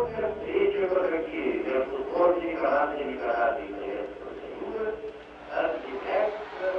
Встречу по хоккею между сборными командами Канады и Советского Союза архитектор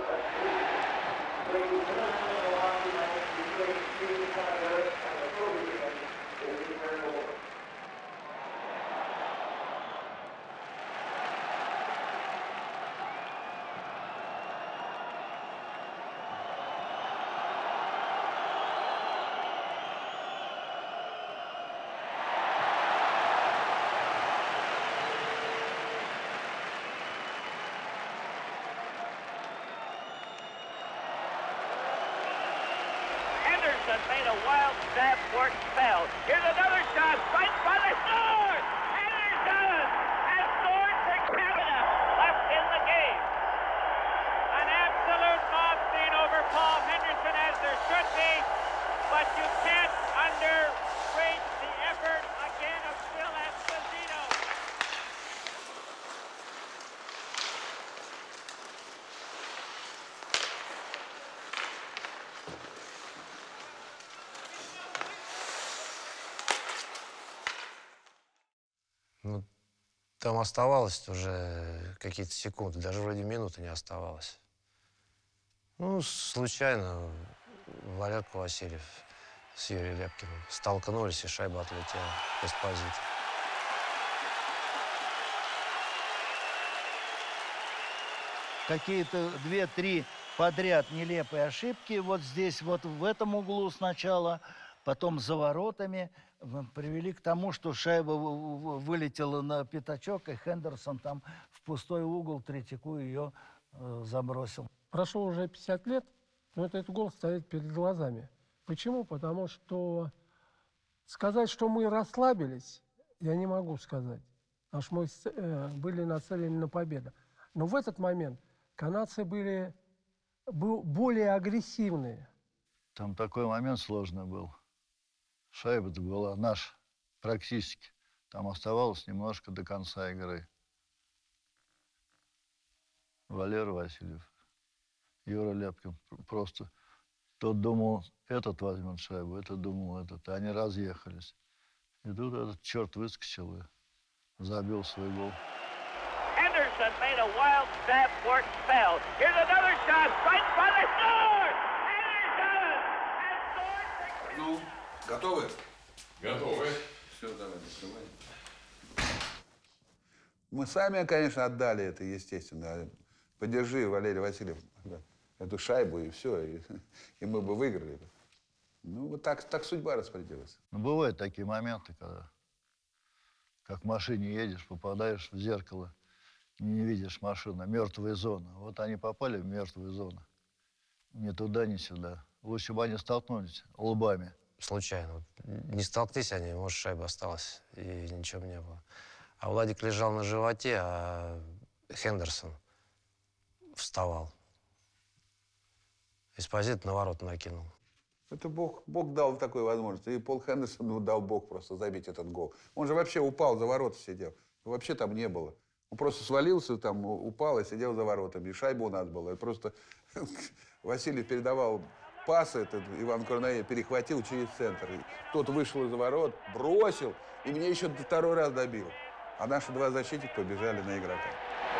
Henderson made a wild stab for it and fell. Here's another shot, right by the score! Henderson has scored for Canada, left in the game. An absolute mob scene over Paul Henderson as there should be, but you can't underrate the effort again of Phil Esposito. Ну, там оставалось уже какие-то секунды, даже вроде минуты не оставалось. Ну, случайно Валерка Васильев с Юрием Ляпкиным столкнулись, и шайба отлетела из позиции. Какие-то 2-3 подряд нелепые ошибки. Вот здесь, вот в этом углу сначала, потом за воротами привели к тому, что шайба вылетела на пятачок, и Хендерсон там в пустой угол Третьяку ее забросил. Прошло уже 50 лет, но этот гол стоит перед глазами. Почему? Потому что сказать, что мы расслабились, я не могу сказать. Потому что мы были нацелены на победу. Но в этот момент канадцы были более агрессивные. Там такой момент сложный был. Шайба-то была наша, практически. Там оставалось немножко до конца игры. Валера Васильев, Юра Ляпкин. Просто тот думал, этот возьмет шайбу, этот думал, этот. И они разъехались. И тут этот черт выскочил и забил свой гол. Henderson made a wild stab for it and fell. Here's another shot, right by the score! Henderson has scored for... Ну, готовы? Готовы. Все, давай, закрывай. Мы сами, конечно, отдали это, естественно. Подержи, Валерий Васильев, эту шайбу, и все, и мы бы выиграли. Ну, вот так судьба распорядилась. Ну, бывают такие моменты, когда как в машине едешь, попадаешь в зеркало, не видишь машину, мертвая зона. Вот они попали в мертвую зону. Ни туда, ни сюда. Лучше бы они столкнулись лбами. Случайно. Не столкнись они, может, шайба осталась, и ничего бы не было. А Владик лежал на животе, а Хендерсон вставал. Эспозит на ворот накинул. Это Бог дал такую возможность. И Пол Хендерсон дал Бог просто забить этот гол. Он же вообще упал, за ворота сидел. Вообще там не было. Он просто свалился, там упал и сидел за воротами. И шайба у нас была. И просто Васильев передавал пас, этот Иван Корнея перехватил через центр. И тот вышел из ворот, бросил, и мне еще второй раз добил. А наши два защитника побежали на игрока.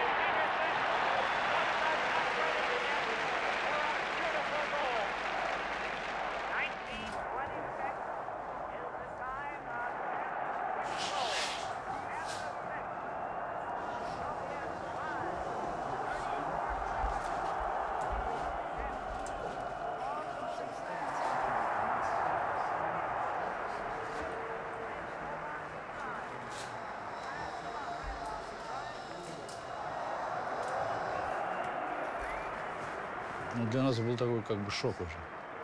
Ну, для нас был такой как бы шок уже.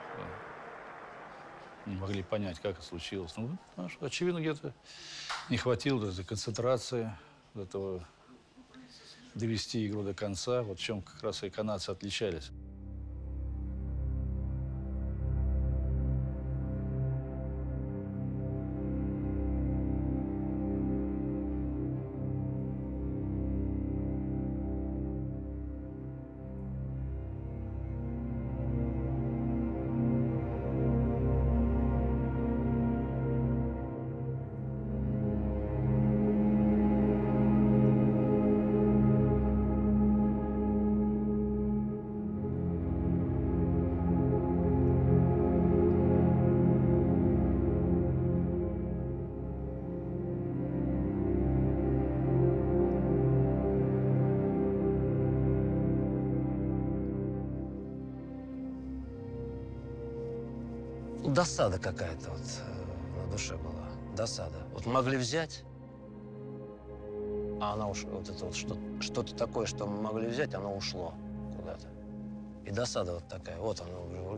Не могли понять, как это случилось. Ну, очевидно, где-то не хватило этой концентрации, этого довести игру до конца. Вот в чем как раз и канадцы отличались. досада какая-то вот на душе была. Досада. Вот могли взять, а она ушла. Вот это вот что-то такое, что мы могли взять, оно ушло куда-то. И досада вот такая. Вот оно уже.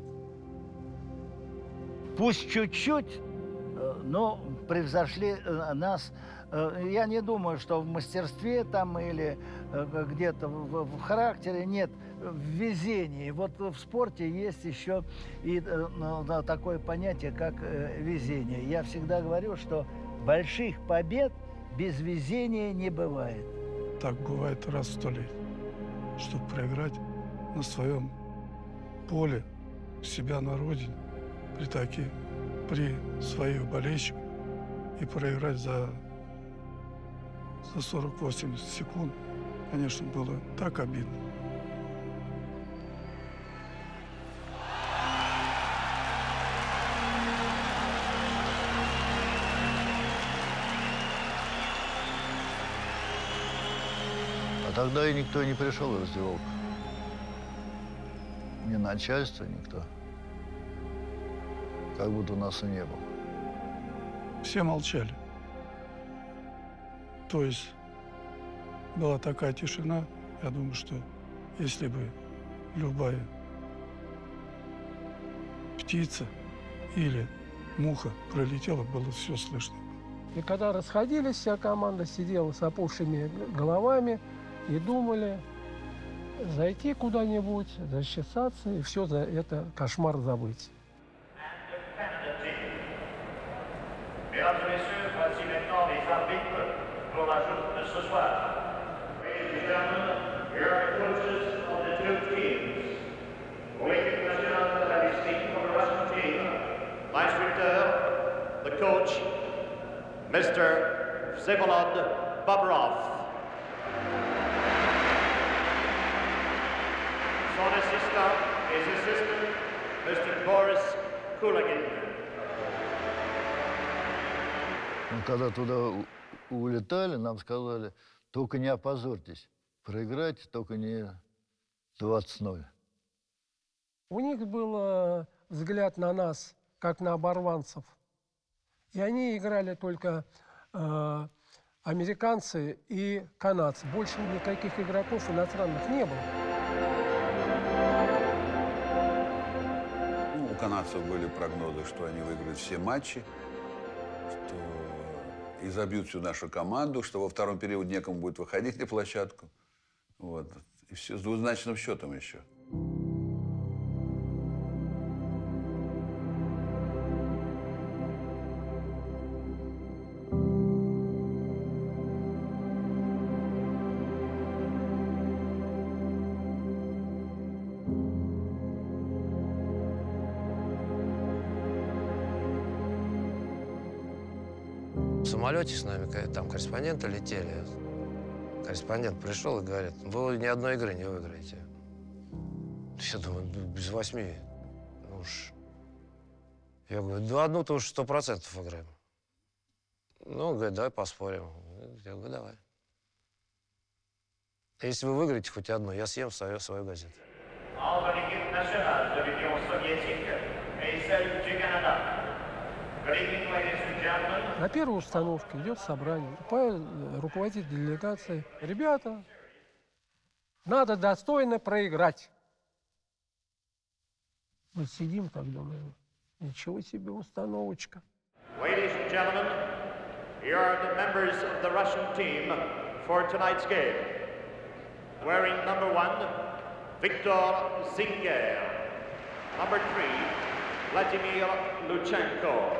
Пусть чуть-чуть, но превзошли нас. Я не думаю, что в мастерстве там или где-то в характере, нет, в везении. Вот в спорте есть еще и такое понятие, как везение. Я всегда говорю, что больших побед без везения не бывает. Так бывает раз в 100 лет, чтобы проиграть на своем поле, у себя на родине, при своих болельщиках и проиграть за 40-80 секунд, конечно, было так обидно. А тогда и никто не пришел в раздевалку. Ни начальство, никто. Как будто нас и не было. Все молчали. То есть была такая тишина, я думаю, что если бы любая птица или муха пролетела, было все слышно. И когда расходились, вся команда сидела с опухшими головами и думали зайти куда-нибудь, зачесаться и все за это кошмар забыть. Mesdames et messieurs, voici maintenant les arbitres pour la journée de ce soir. Ladies and gentlemen, here are the coaches of the two teams. Pour l'équipe nationale de la Russie, for the Russian team, l'instructeur, the coach, Mr. Vsevolod Bobrov. Son assistant, his assistant, Mr. Boris Kulagin. Мы когда туда улетали, нам сказали, только не опозорьтесь. Проиграйте, только не 20-0. У них был взгляд на нас, как на оборванцев. И они играли только американцы и канадцы. Больше никаких игроков иностранных не было. Ну, у канадцев были прогнозы, что они выиграют все матчи, что и забьют всю нашу команду, что во втором периоде некому будет выходить на площадку. Вот. И все с двузначным счетом еще. В самолете с нами там корреспонденты летели. Корреспондент пришел и говорит, вы ни одной игры не выиграете. Я думаю, без 8. Ну уж. Я говорю, да одну-то уж 100% играем. Ну, он говорит, давай поспорим. Я говорю, давай. Если вы выиграете хоть одну, я съем свою газету. Entre l'équipe nationale de l'Union soviétique et celle du Canada. Good evening, ladies and gentlemen. На первой установке идет собрание. Руководитель делегации. Ребята, надо достойно проиграть. Мы сидим так, думаем, ничего себе установочка. Ladies and gentlemen, here are the members of the Russian team for tonight's game. Wearing number 1, Viktor Zinger. Number 3, Vladimir Luchenko.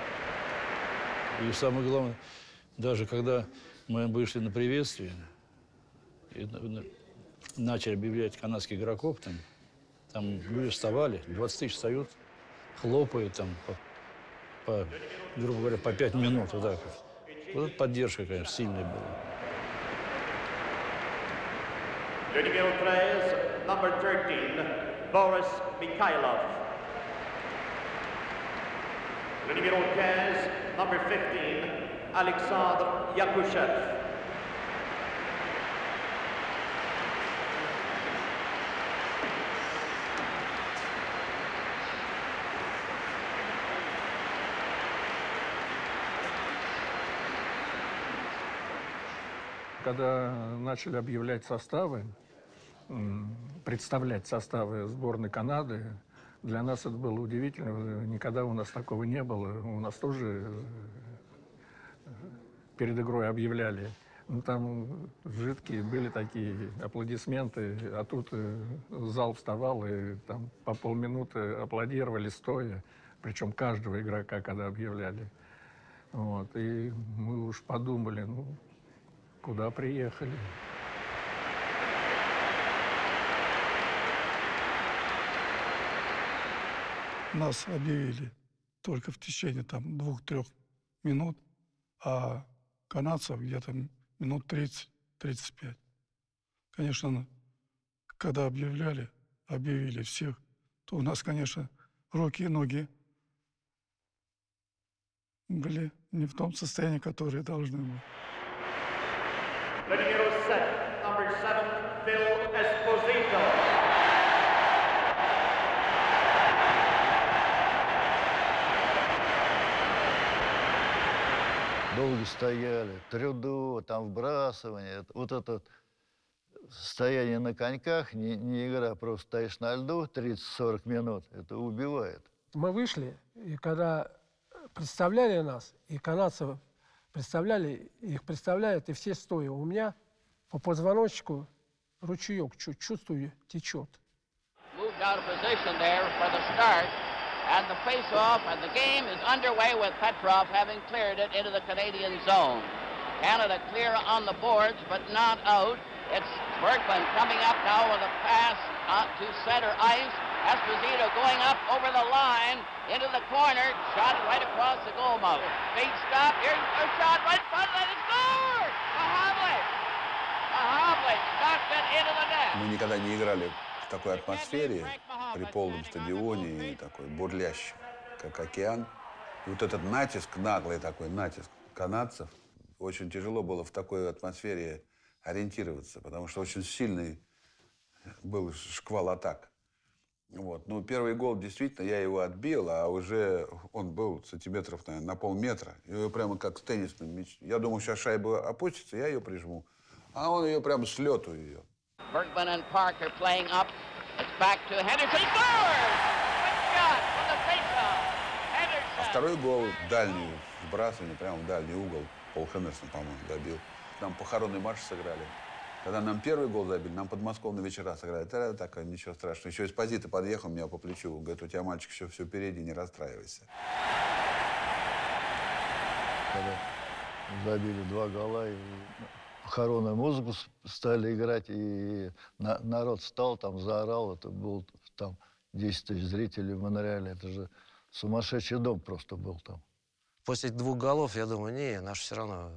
И самое главное, даже когда мы вышли на приветствие и начали объявлять канадских игроков, там люди вставали, 20 тысяч встают, хлопают там, грубо говоря, по 5 минут, вот так вот. Вот эта поддержка, конечно, сильная была. Le numéro 13, number 13, Boris Mikhailov. Le numéro 15, number 15, Alexandre Yakushev. когда начали объявлять составы, представлять составы сборной Канады, для нас это было удивительно. Никогда у нас такого не было. У нас тоже перед игрой объявляли. Ну, там жидкие были такие аплодисменты, а тут зал вставал и там по полминуты аплодировали стоя, причем каждого игрока, когда объявляли. Вот. И мы уж подумали, ну, куда приехали. Нас объявили только в течение там 2-3 минут, а канадцев где-то минут 30-35. Конечно, когда объявили всех, то у нас, конечно, руки и ноги были не в том состоянии, которые должны быть. Letting it all set, number 7, Phil Esposito. Долго стояли, трюдо, там вбрасывание. Вот это состояние на коньках, не игра, просто стоишь на льду 30-40 минут, это убивает. Мы вышли, и когда представляли нас, и канадцев представляли, их представляют, и все стоя. У меня по позвоночнику ручеек, чувствую, течет. Moved out of position there for the start, and the face-off, and the game is underway with Petrov having cleared it into the Canadian zone. Canada clear on the boards, but not out. It's Bergman coming up now with a pass to center ice. Esposito going up over the line into the corner, shot right across the goal mouth. Big stop, here's a shot right in front of it, it's scored! Mahovlich knocked it into the net. Мы никогда не играли в такой атмосфере, при полном стадионе, и такой бурлящий, как океан. И вот этот натиск, наглый такой натиск канадцев, очень тяжело было в такой атмосфере ориентироваться, потому что очень сильный был шквал атак. Вот. Ну, первый гол, действительно, я его отбил, а уже он был сантиметров, наверное, на полметра. И прямо как с теннисным мячом. Я думал, сейчас шайба опустится, я ее прижму. А он ее прямо с лету ее. Bergman and Parker playing up. It's back to Henderson. He scores! Good shot from the face-off. Henderson. А второй гол, дальний сбрасывание, прямо в дальний угол. Пол Хендерсон, по-моему, забил. Нам похоронный марш сыграли. Когда нам первый гол забили, нам подмосковные вечера сыграли. Тогда такое, ничего страшного. Еще Эспозито подъехал, меня по плечу. Говорит, у тебя, мальчик, еще все впереди, не расстраивайся. Когда забили 2 гола, и похоронную музыку стали играть, и народ встал, там заорал. Это было там 10 тысяч зрителей в Монреале. Это же сумасшедший дом просто был там. После 2 голов, я думаю, не, наш все равно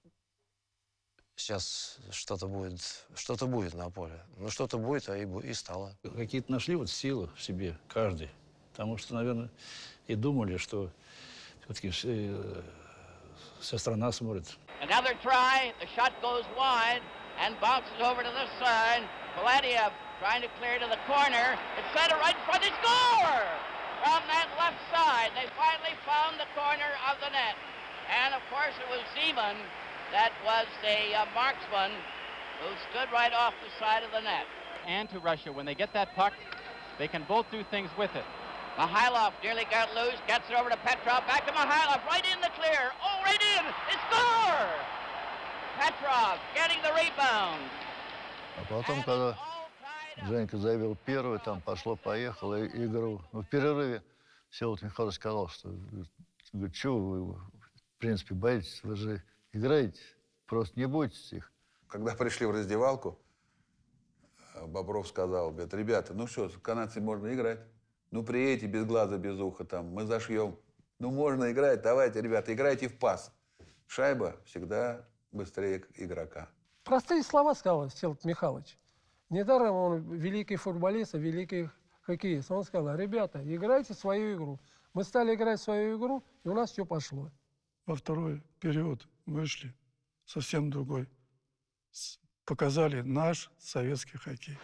сейчас что-то будет на поле. Ну, что-то будет, а и стало. Какие-то нашли вот силы в себе, каждый. Потому что, наверное, и думали, что все-таки вся страна смотрит. Another try. The shot goes wide and bounces over to this side. Paladiev trying to clear to the corner. It's center right in front. They score! From that left side, they finally found the corner of the net. And, of course, it was Zeman that was a marksman who stood right off the side of the net. And to Russia, when they get that puck, they can both do things with it. Mihailov nearly got loose, gets it over to Petrov, back to Mihailov, right in the clear. Oh, right in! They score! Petrov getting the rebound. А потом, когда Женька забил первый, там пошло-поехало игру. Ну, в перерыве Всеволод Михайлович сказал, что, говорит, что вы, в принципе, боитесь, вы же играете, просто не бойтесь их. Когда пришли в раздевалку, Бобров сказал, говорит, ребята, ну что, с канадцами можно играть. Ну, приедете без глаза, без уха, там, мы зашьем. Ну, можно играть, давайте, ребята, играйте в пас. Шайба всегда быстрее игрока. Простые слова сказал Всеволод Михайлович. Недаром он великий футболист, великий хоккеист. Он сказал, ребята, играйте свою игру. Мы стали играть свою игру, и у нас все пошло. Во второй период вышли совсем другой. Показали наш советский хоккей.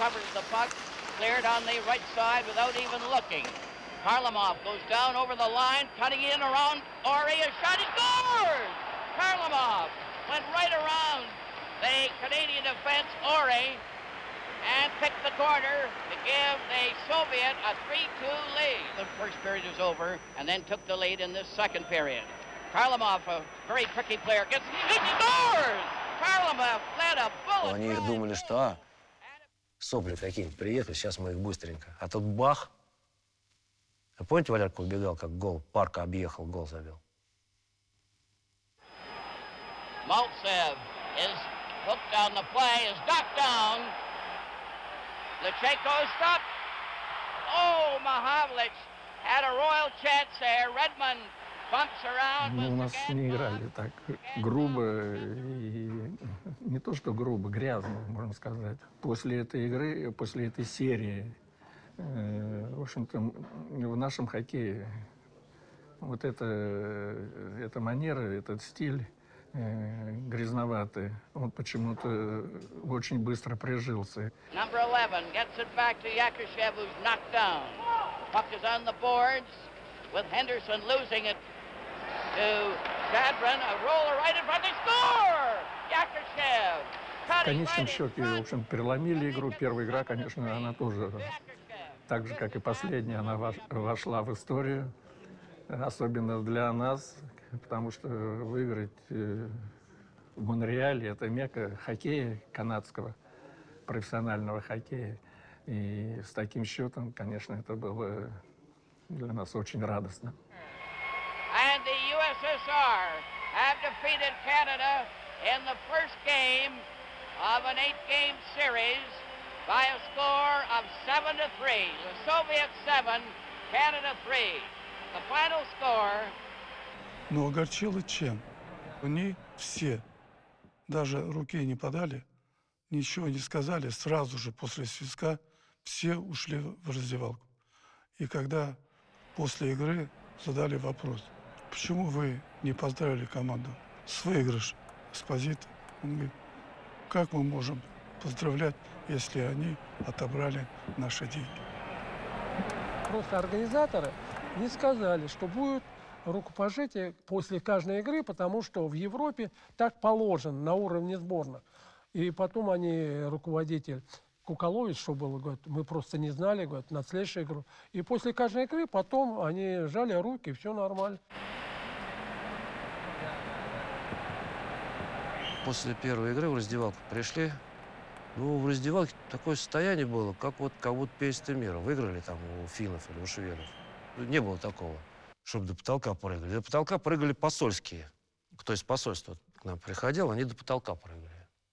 recovers the puck, cleared on the right side without even looking. Varlamov goes down over the line, cutting in around Ori, a shot, he scores! Varlamov went right around the Canadian defense, Ori, and picked the corner to give the Soviet a 3-2 lead. The first period was over, and then took the lead in this second period. Varlamov, a very tricky player, gets, he scores! Varlamov led a bullet. Они думали, что сопли какие-нибудь приехали, сейчас мы их быстренько. А тут бах. А помните, Валерка убегал, как гол, парка объехал, гол забил? Maltsev is hooked on the play, is knocked down. Lechenko is stopped. Oh, Mahavlich had a royal chance there. Redmond bumps around. Ну, у нас не играли так грубо и не то что грубо, грязно, можно сказать. После этой игры, после этой серии, в общем-то, в нашем хоккее вот эта манера, этот стиль грязноватый, он почему-то очень быстро прижился. Number 11 gets it back to Yakushev, who's knocked down. Puck is on the boards with Henderson losing it to Shadron. A roller right in front, they score! Yakushev. В конечном счете, в общем, переломили игру. Первая игра, конечно, она тоже, так же, как и последняя, она вошла в историю. Особенно для нас, потому что выиграть в Монреале — это мекка хоккея канадского, профессионального хоккея. И с таким счетом, конечно, это было для нас очень радостно. And the USSR have defeated Canada in the first game of an 8-game series by a score of 7-3. The Soviets 7, Canada 3. The final score. Но огорчило чем? Они все даже руки не подали, ничего не сказали, сразу же после свистка все ушли в раздевалку. И когда после игры задали вопрос, почему вы не поздравили команду с выигрышем, Эспозито, он говорит, как мы можем поздравлять, если они отобрали наши деньги? Просто организаторы не сказали, что будет рукопожатие после каждой игры, потому что в Европе так положено на уровне сборных. И потом они, руководитель Куколович, что было, говорит, мы просто не знали, говорит, на следующую игру. И после каждой игры потом они жали руки, и все нормально. После первой игры в раздевалку пришли. Ну, в раздевалке такое состояние было, как будто первенство мира. Выиграли там у финнов или у шведов. Не было такого, чтобы до потолка прыгали. До потолка прыгали посольские. Кто из посольства к нам приходил, они до потолка прыгали.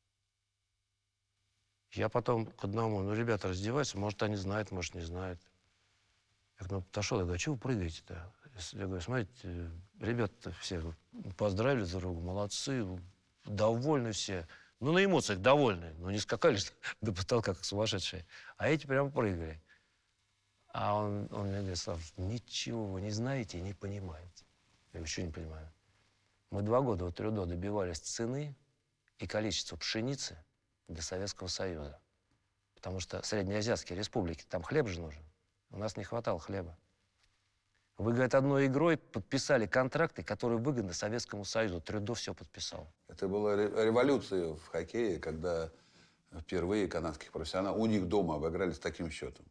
Я потом к одному, ну, ребята раздеваются, может, они знают, может, не знают. Я к нему подошел, я говорю, а чего вы прыгаете-то? Я говорю, смотрите, ребята все поздравили друг друга, молодцы, довольны все. Ну, на эмоциях довольны, но не скакали до потолка, как сумасшедшие. А эти прям прыгали. А он мне говорит, Слав, ничего вы не знаете и не понимаете. Я говорю, что не понимаю? Мы 2 года у Трюдо добивались цены и количества пшеницы для Советского Союза. Потому что среднеазиатские республики, там хлеб же нужен. У нас не хватало хлеба. Вы, говорит, одной игрой подписали контракты, которые выгодны Советскому Союзу. Трюдо все подписал. Это была революция в хоккее, когда впервые канадских профессионалов у них дома обыграли с таким счетом.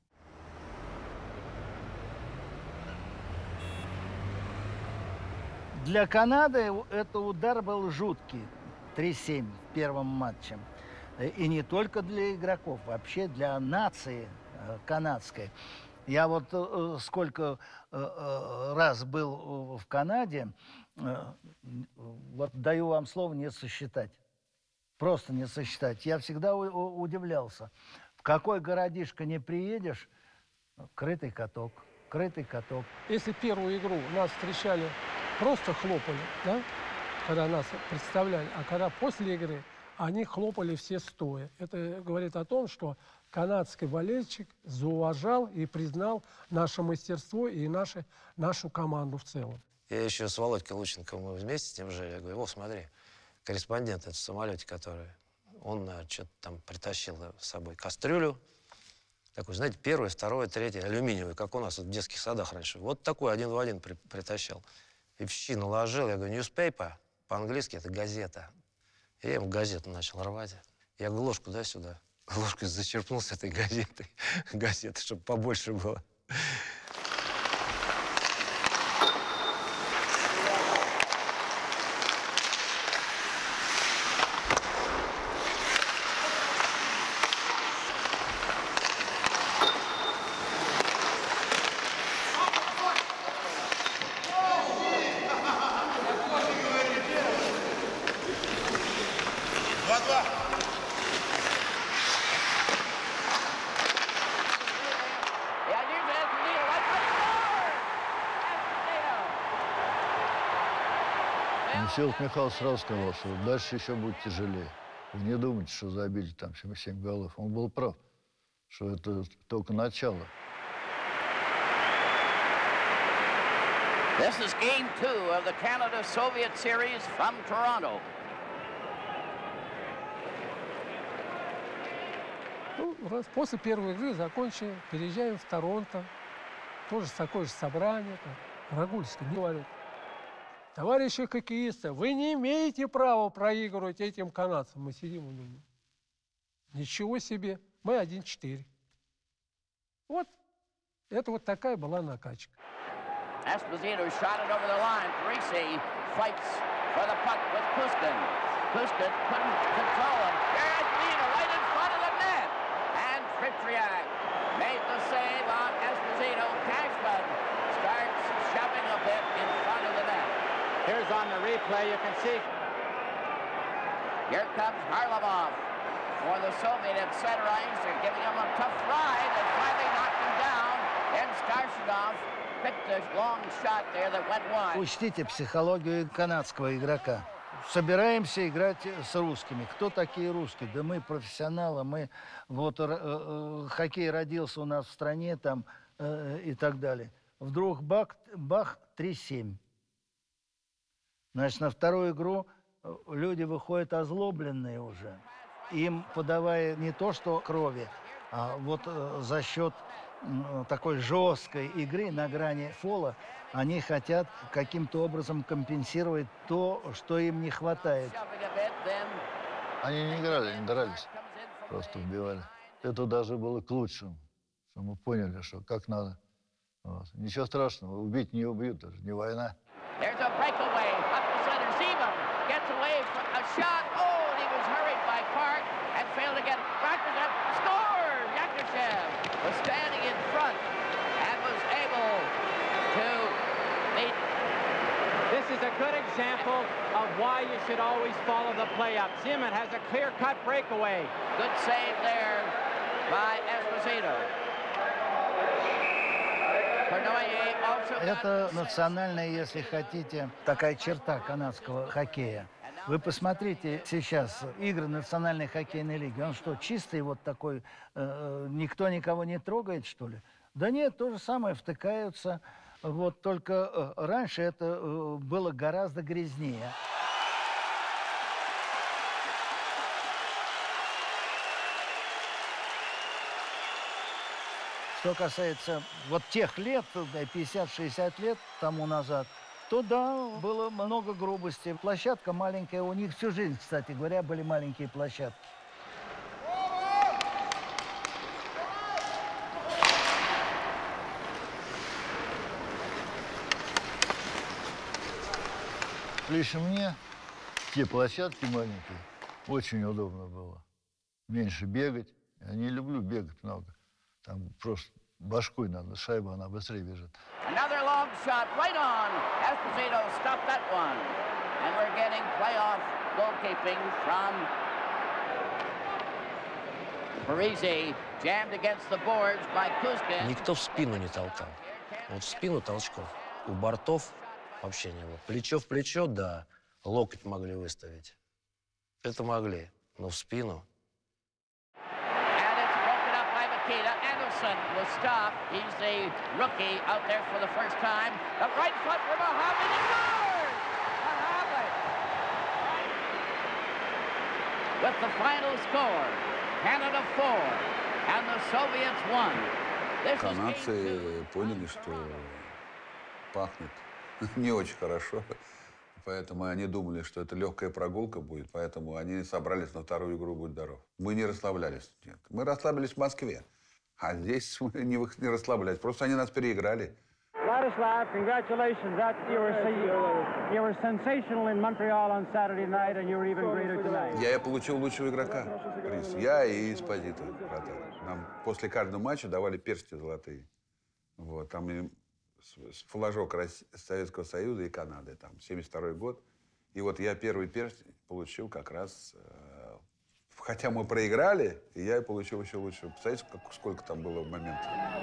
Для Канады это удар был жуткий. 3-7 в первом матче. И не только для игроков, вообще для нации канадской. Я вот сколько раз был в Канаде, вот даю вам слово не сосчитать. Просто не сосчитать. Я всегда удивлялся. В какой городишко не приедешь, крытый каток, крытый каток. Если первую игру нас встречали, просто хлопали, да, когда нас представляли, а когда после игры они хлопали все стоя. Это говорит о том, что канадский болельщик зауважал и признал наше мастерство и нашу команду в целом. Я еще с Володькой Лученко, мы вместе с ним жили. Я говорю, смотри, корреспондент это в самолете, который... Он что-то там притащил с собой кастрюлю, Такой, знаете, первый, второй, третий, алюминиевый, как у нас в детских садах раньше. Вот такой один в один притащил. И в щи наложил. Я говорю, newspaper, по-английски это газета. И я ему газету начал рвать. Я говорю, ложку дай сюда. Ложкой зачерпнул с этой газеты, чтобы побольше было. Всеволод Михайлович сразу сказал, что дальше еще будет тяжелее. Вы не думайте, что забили там 7 голов. Он был прав, что это только начало. This is game 2 of the Canada-Soviet series from Toronto. Ну, раз после первой игры закончили, переезжаем в Торонто. Тоже такое же собрание. Рагульский говорит: товарищи хоккеисты, вы не имеете права проигрывать этим канадцам. Мы сидим и думаем, ничего себе, мы 1-4. Вот, это вот такая была накачка. Esposito shot it over the line. Parisi fights for the puck with Kuskin. Kuskin couldn't control him. Here's Lina right in front of the net. And Tritriak made the save on Esposito. Cashman starts shoving a bit in front of the net. Here's on the replay, you can see. Here comes Harlamov for the Soviet center ice. They're giving him a tough ride. They finally knocked him down. Then Starshikov picked a long shot there that went wide. Учтите психологию канадского игрока. Собираемся играть с русскими. Кто такие русские? Да мы профессионалы, мы вот хоккей родился у нас в стране там и так далее. Вдруг бах 3-7. Значит, на вторую игру люди выходят озлобленные уже. Им подавая не то что крови, а вот за счет такой жесткой игры на грани фола они хотят каким-то образом компенсировать то, что им не хватает. Они не играли, не дрались, просто убивали. Это даже было к лучшему, что мы поняли, что как надо. Вот. Ничего страшного, убить не убьют, это же не война. There's a breakaway up the center. Zima gets away from a shot. Oh, and he was hurried by Park and failed to get Yakushev. Scores! Yakushev was standing in front and was able to meet. This is a good example of why you should always follow the play-up. Ziman has a clear-cut breakaway. Good save there by Esposito. Это национальная, если хотите, такая черта канадского хоккея. Вы посмотрите сейчас игры национальной хоккейной лиги. Он что, чистый вот такой, никто никого не трогает, что ли? Да нет, то же самое, втыкаются. Вот только раньше это было гораздо грязнее. Что касается вот тех лет, 50-60 лет тому назад, то да, было много грубости. Площадка маленькая, у них всю жизнь, кстати говоря, были маленькие площадки. Лично мне те площадки маленькие очень удобно было. Меньше бегать. Я не люблю бегать много. Там просто башкой надо, шайба, она быстрее бежит. Another long shot right on. Esposito stopped that one. And we're getting playoff goalkeeping from Parisi, jammed against the boards by Kuskin. Никто в спину не толкал. Вот в спину толчков. У бортов вообще не было. Плечо в плечо, да. Локоть могли выставить. Это могли. Но в спину. Anderson was stopped. He's the rookie out there for the first time. The right foot for Mohammed and scores! Mohammed! With the final score, Canada 4, and the Soviets won. This is game Канадцы 2. поняли, что пахнет не очень хорошо. Поэтому они думали, что это легкая прогулка будет. Поэтому они собрались на вторую игру «Будь здоров». Мы не расслаблялись. Нет. Мы расслабились в Москве. А здесь мы не расслаблялись. Просто они нас переиграли. Vladislav, congratulations. You were sensational in Montreal on Saturday night, and you were even greater tonight. Я получил лучшего игрока. Приз. Я и Эспозито. Нам после каждого матча давали перстни золотые. Вот. Там и флажок Советского Союза и Канады. Там 72-й год. И вот я первый перстень получил как раз... Хотя мы проиграли, и я получил еще лучше. Представляете, сколько там было моментов?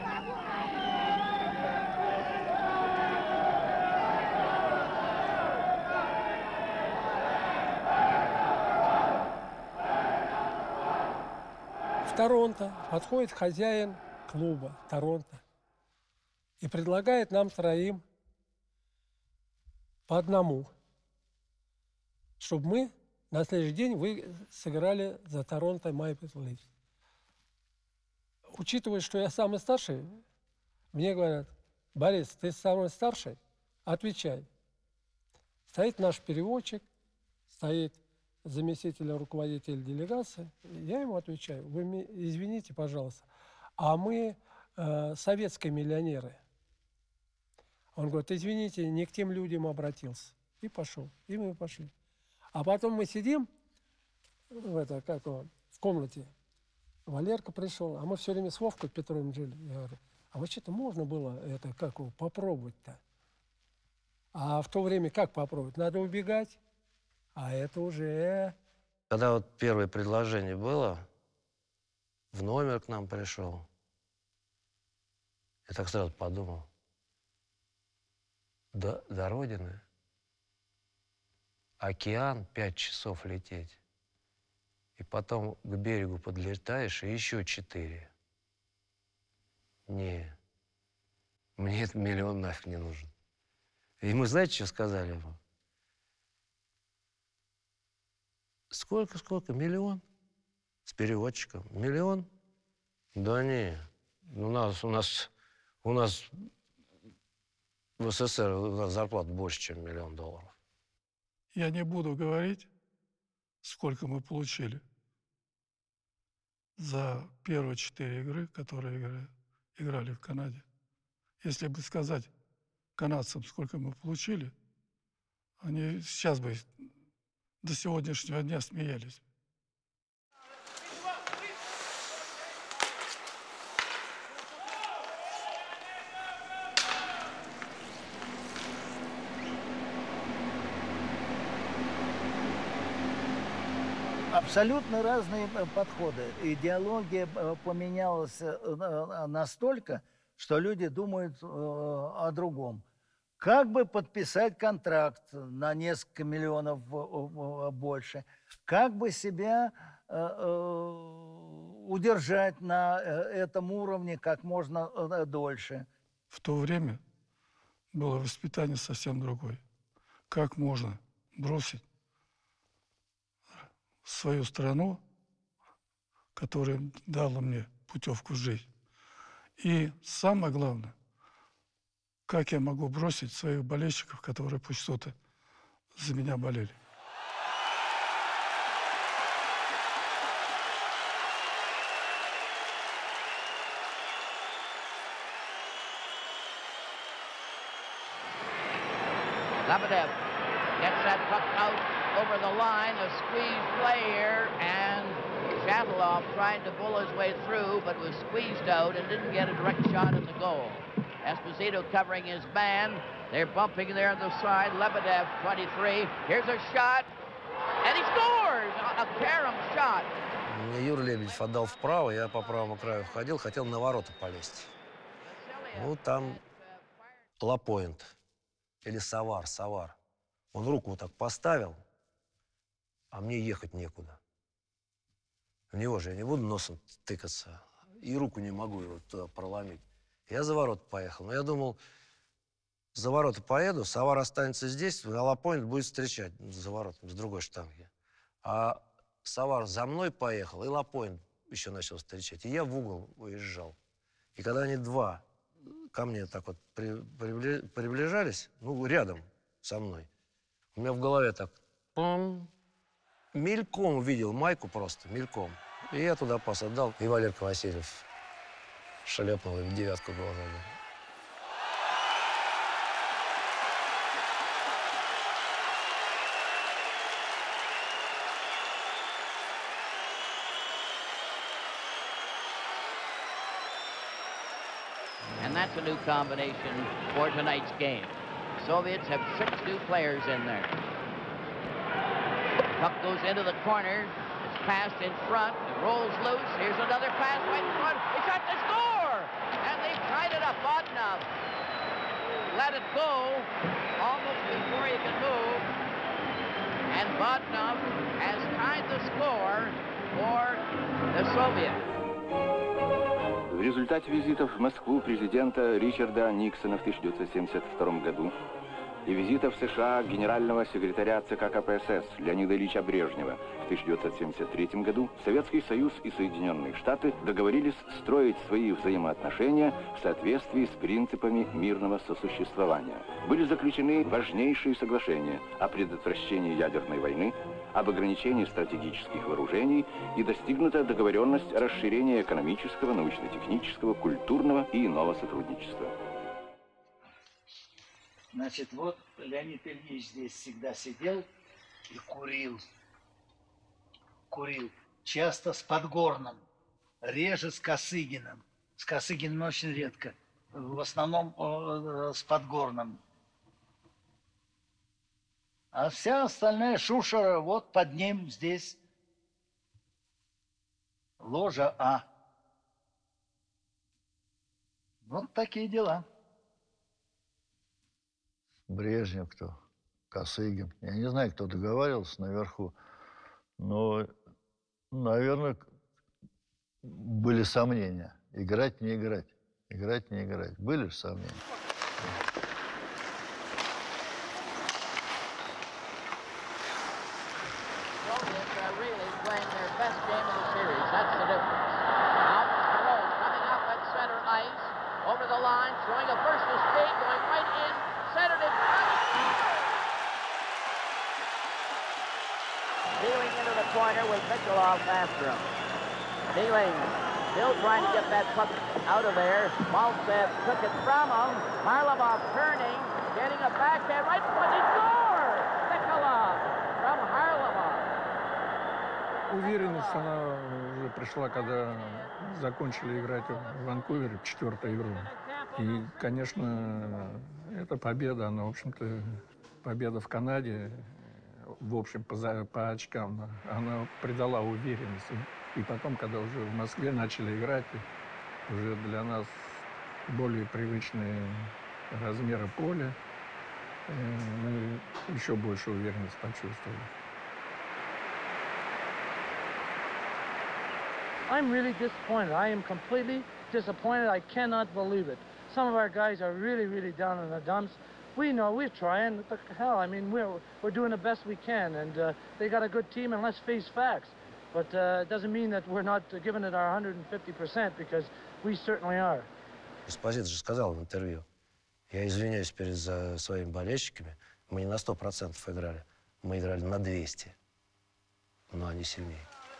В Торонто подходит хозяин клуба Торонто и предлагает нам троим по одному, чтобы мы на следующий день сыграли за Торонто Maple Leafs. Учитывая, что я самый старший, мне говорят: Борис, ты самый старший? Отвечай. Стоит наш переводчик, стоит заместитель руководителя делегации. Я ему отвечаю: вы извините, пожалуйста, а мы советские миллионеры. Он говорит: извините, не к тем людям обратился. И пошел. И мы пошли. А потом мы сидим в комнате. Валерка пришел, а мы все время с Вовкой Петровым жили. Я говорю: а вообще-то можно было это попробовать-то? А в то время как попробовать? Надо убегать. А это уже... Когда вот первое предложение было, в номер к нам пришел, я так сразу подумал: до родины океан 5 часов лететь. И потом к берегу подлетаешь, и еще 4. Не, мне этот миллион нафиг не нужен. И мы, знаете, что сказали ему? Сколько? Миллион? С переводчиком. Миллион? Да не. У нас в СССР у нас зарплата больше, чем $1 миллион. Я не буду говорить, сколько мы получили за первые 4 игры, которые играли в Канаде. Если бы сказать канадцам, сколько мы получили, они сейчас бы до сегодняшнего дня смеялись. Абсолютно разные подходы. Идеология поменялась настолько, что люди думают о другом. Как бы подписать контракт на несколько миллионов больше? Как бы себя удержать на этом уровне как можно дольше? В то время было воспитание совсем другое. Как можно бросить свою страну, которая дала мне путевку в жизнь? И самое главное, как я могу бросить своих болельщиков, которые пусть что-то за меня болели? Lebedev gets that puck out over the line, a squeeze play here, and Shatilov tried to bull his way through, but was squeezed out and didn't get a direct shot in the goal. Esposito covering his man. They're bumping there on the side. Lebedev, 23. Here's a shot, and he scores! A carom shot. Мне Юра Лебедев отдал вправо, я по правому краю входил, хотел на ворота полезть. Ну, там Лапойнт или Савар. Он руку вот так поставил, а мне ехать некуда. В него же я не буду носом тыкаться, и руку не могу его туда проломить. Я за ворота поехал, но я думал, за ворота поеду, Савар останется здесь, а Лапойнт будет встречать за воротами, с другой штанги. А Савар за мной поехал, и Лапойнт еще начал встречать, и я в угол уезжал. И когда они два ко мне так вот приближались, ну, рядом со мной, у меня в голове так мельком увидел майку просто, мельком. И я туда пас отдал, и Валерка Васильев шлепнул и в девятку гол забил. And that's a new combination for tonight's game. Soviets have 6 new players in there. Puck goes into the corner. It's passed in front. It rolls loose. Here's another pass right in front. He shot to score! And they've tied it up. Vodnov let it go almost before he could move. And Vodnov has tied the score for the Soviets. В результате визитов в Москву президента Ричарда Никсона в 1972 году и визитов в США генерального секретаря ЦК КПСС Леонида Ильича Брежнева в 1973 году Советский Союз и Соединенные Штаты договорились строить свои взаимоотношения в соответствии с принципами мирного сосуществования. Были заключены важнейшие соглашения о предотвращении ядерной войны, об ограничении стратегических вооружений и достигнута договоренность о расширении экономического, научно-технического, культурного и иного сотрудничества. Значит, вот Леонид Ильич здесь всегда сидел и курил. Курил. Часто с Подгорным, реже с Косыгиным. С Косыгиным очень редко. В основном с Подгорным. А вся остальная шушера вот под ним здесь. Ложа А. Вот такие дела. Брежнев кто, Косыгин. Я не знаю, кто договаривался наверху, но, наверное, были сомнения. Играть, не играть. Играть, не играть. Были же сомнения. Dealing into the corner with Mikulov after him. Dealing, still trying to get that puck out of there. Maltsev took it from him. Harlamov turning, getting a backhand right foot. He scored! Mikulov from Harlamov. Уверенность, она уже пришла, когда закончили играть в Ванкувере, 4-ю игру. И, конечно, эта победа, она, в общем-то, победа в Канаде, в общем, по очкам, она придала уверенность. И потом, когда уже в Москве начали играть, уже для нас более привычные размеры поля, мы еще больше уверенность почувствовали. I'm really disappointed. I am completely disappointed. I cannot believe it. Some of our guys are really, really down in the dumps. We know we're trying. What the hell? I mean, we're doing the best we can, and they got a good team. And let's face facts. But it doesn't mean that we're not giving it our 150%, because we certainly are. Эспозито же сказал в интервью: я извиняюсь перед своими болельщиками. Мы не на 100% играли. Мы играли на 200. Но они сильнее.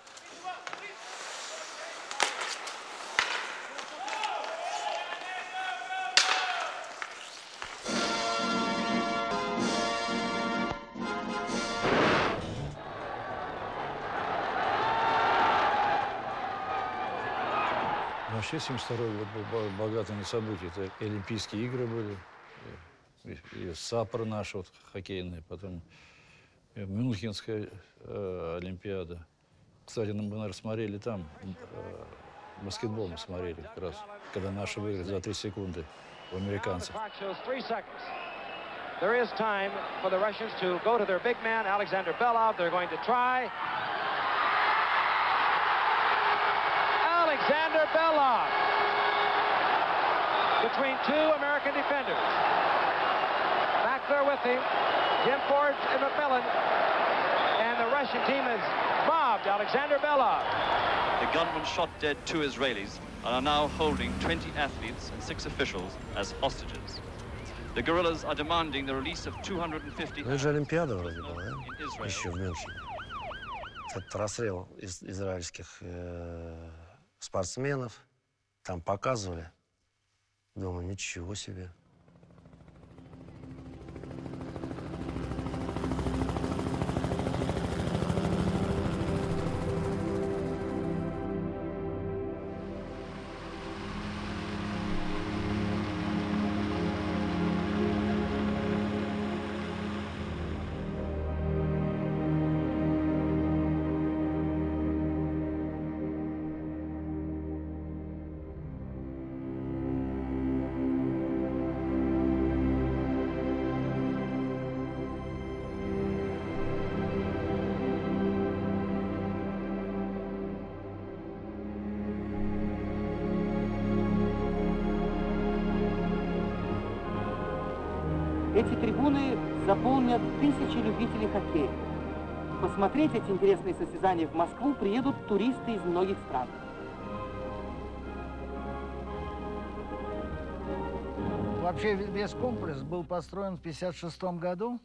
Вообще 72-й год был богатым на события. Это и Олимпийские игры были, и САПР наша вот, хоккейная, потом Мюнхенская Олимпиада. Кстати, мы, наверное, смотрели там, баскетбол мы смотрели как раз, когда наши выиграли за 3 секунды у американцев. There is time for the Russians to go to their big man, Alexander Belov. They're going to try. Alexander Belov between 2 American defenders. Back there with him, Jim Ford and McMillan. And and the Russian team has mobbed Alexander Belov. The gunmen shot dead 2 Israelis and are now holding 20 athletes and 6 officials as hostages. The guerrillas are demanding the release of 250 Ну, это же Олимпиада вроде была, да? Еще в Мюнхене. Это расстрел израильских спортсменов. Там показывали. Думаю, ничего себе. Эти трибуны заполнят тысячи любителей хоккея. Посмотреть эти интересные состязания в Москву приедут туристы из многих стран. Вообще весь комплекс был построен в 1956 году.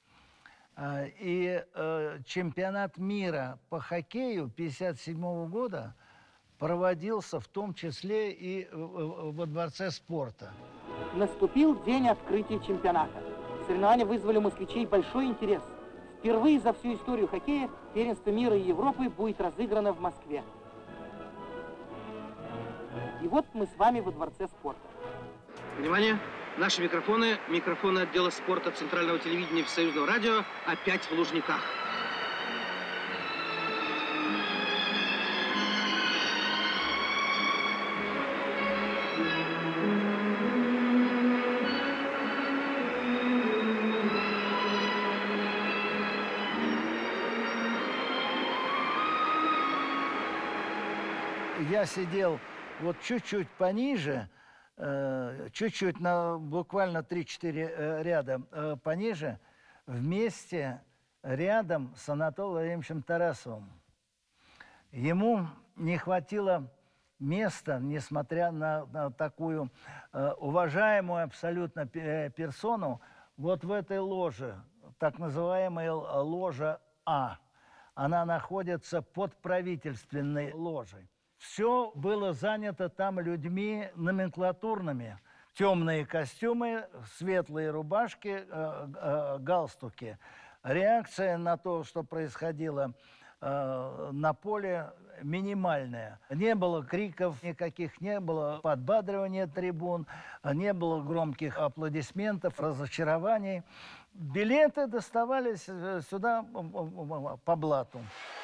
И чемпионат мира по хоккею 1957 года проводился в том числе и во Дворце спорта. Наступил день открытия чемпионата. Соревнования вызвали у москвичей большой интерес. Впервые за всю историю хоккея первенство мира и Европы будет разыграно в Москве. И вот мы с вами во Дворце спорта. Внимание! Наши микрофоны, микрофоны отдела спорта Центрального телевидения Всесоюзного радио, опять в Лужниках. Я сидел вот чуть-чуть пониже, чуть-чуть, буквально 3-4 ряда пониже, вместе рядом с Анатолием Владимировичем Тарасовым. Ему не хватило места, несмотря на такую уважаемую абсолютно персону, вот в этой ложе, так называемая ложа А. Она находится под правительственной ложей. Все было занято там людьми номенклатурными. Темные костюмы, светлые рубашки, галстуки. Реакция на то, что происходило на поле, минимальная. Не было криков никаких, не было подбадривания трибун, не было громких аплодисментов, разочарований. Билеты доставались сюда по блату.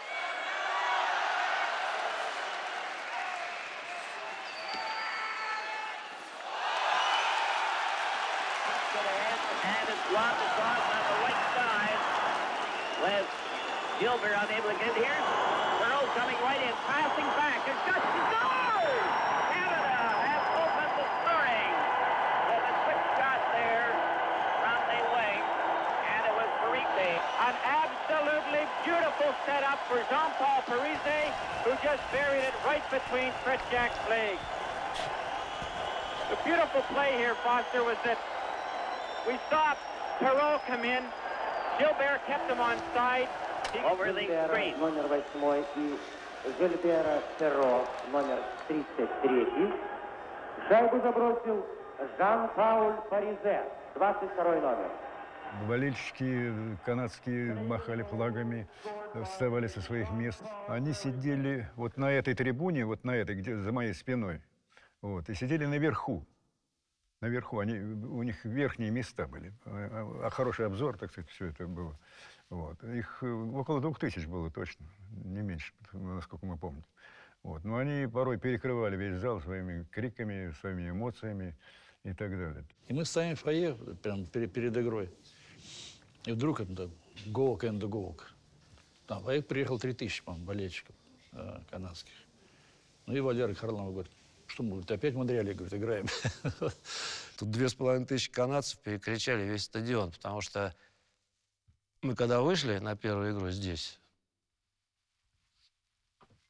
Gilbert unable to get it here. Burrow coming right in, passing back. It's got to go! Canada has opened the scoring with a quick shot there from the wing, and it was Parise. An absolutely beautiful setup for Jean-Paul Parise, who just buried it right between Fred Jack's legs. The beautiful play here, Foster, was that we saw Perrault come in. Gilbert kept him on side. Over the screen. Номер 8 и Жильбера Перро, номер 33. Шайбу забросил Жан-Пауль Паризе, 22 номер. Болельщики канадские махали флагами, вставали со своих мест. Они сидели вот на этой трибуне, вот на этой, где за моей спиной, вот, и сидели наверху. Наверху, у них верхние места были, а хороший обзор, так сказать, все это было. Вот. Их около 2000 было точно, не меньше, насколько мы помним. Вот. Но они порой перекрывали весь зал своими криками, своими эмоциями и так далее. И мы стоим в фойе, прям перед игрой. И вдруг это голк and голк. Там в фойе приехал 3000, по-моему, болельщиков канадских. Ну и Валера Харламов говорит: что мы, опять в Монреале, говорит, играем. Тут 2500 канадцев перекричали весь стадион, потому что мы когда вышли на первую игру здесь,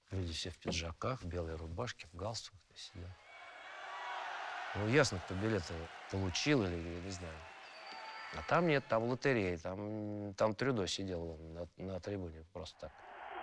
Люди все в пиджаках, в белой рубашке, в галстуках сидят. Ну, ясно, кто билеты получил или не знаю. А там нет, там лотерея, там Трюдо сидел на трибуне просто так.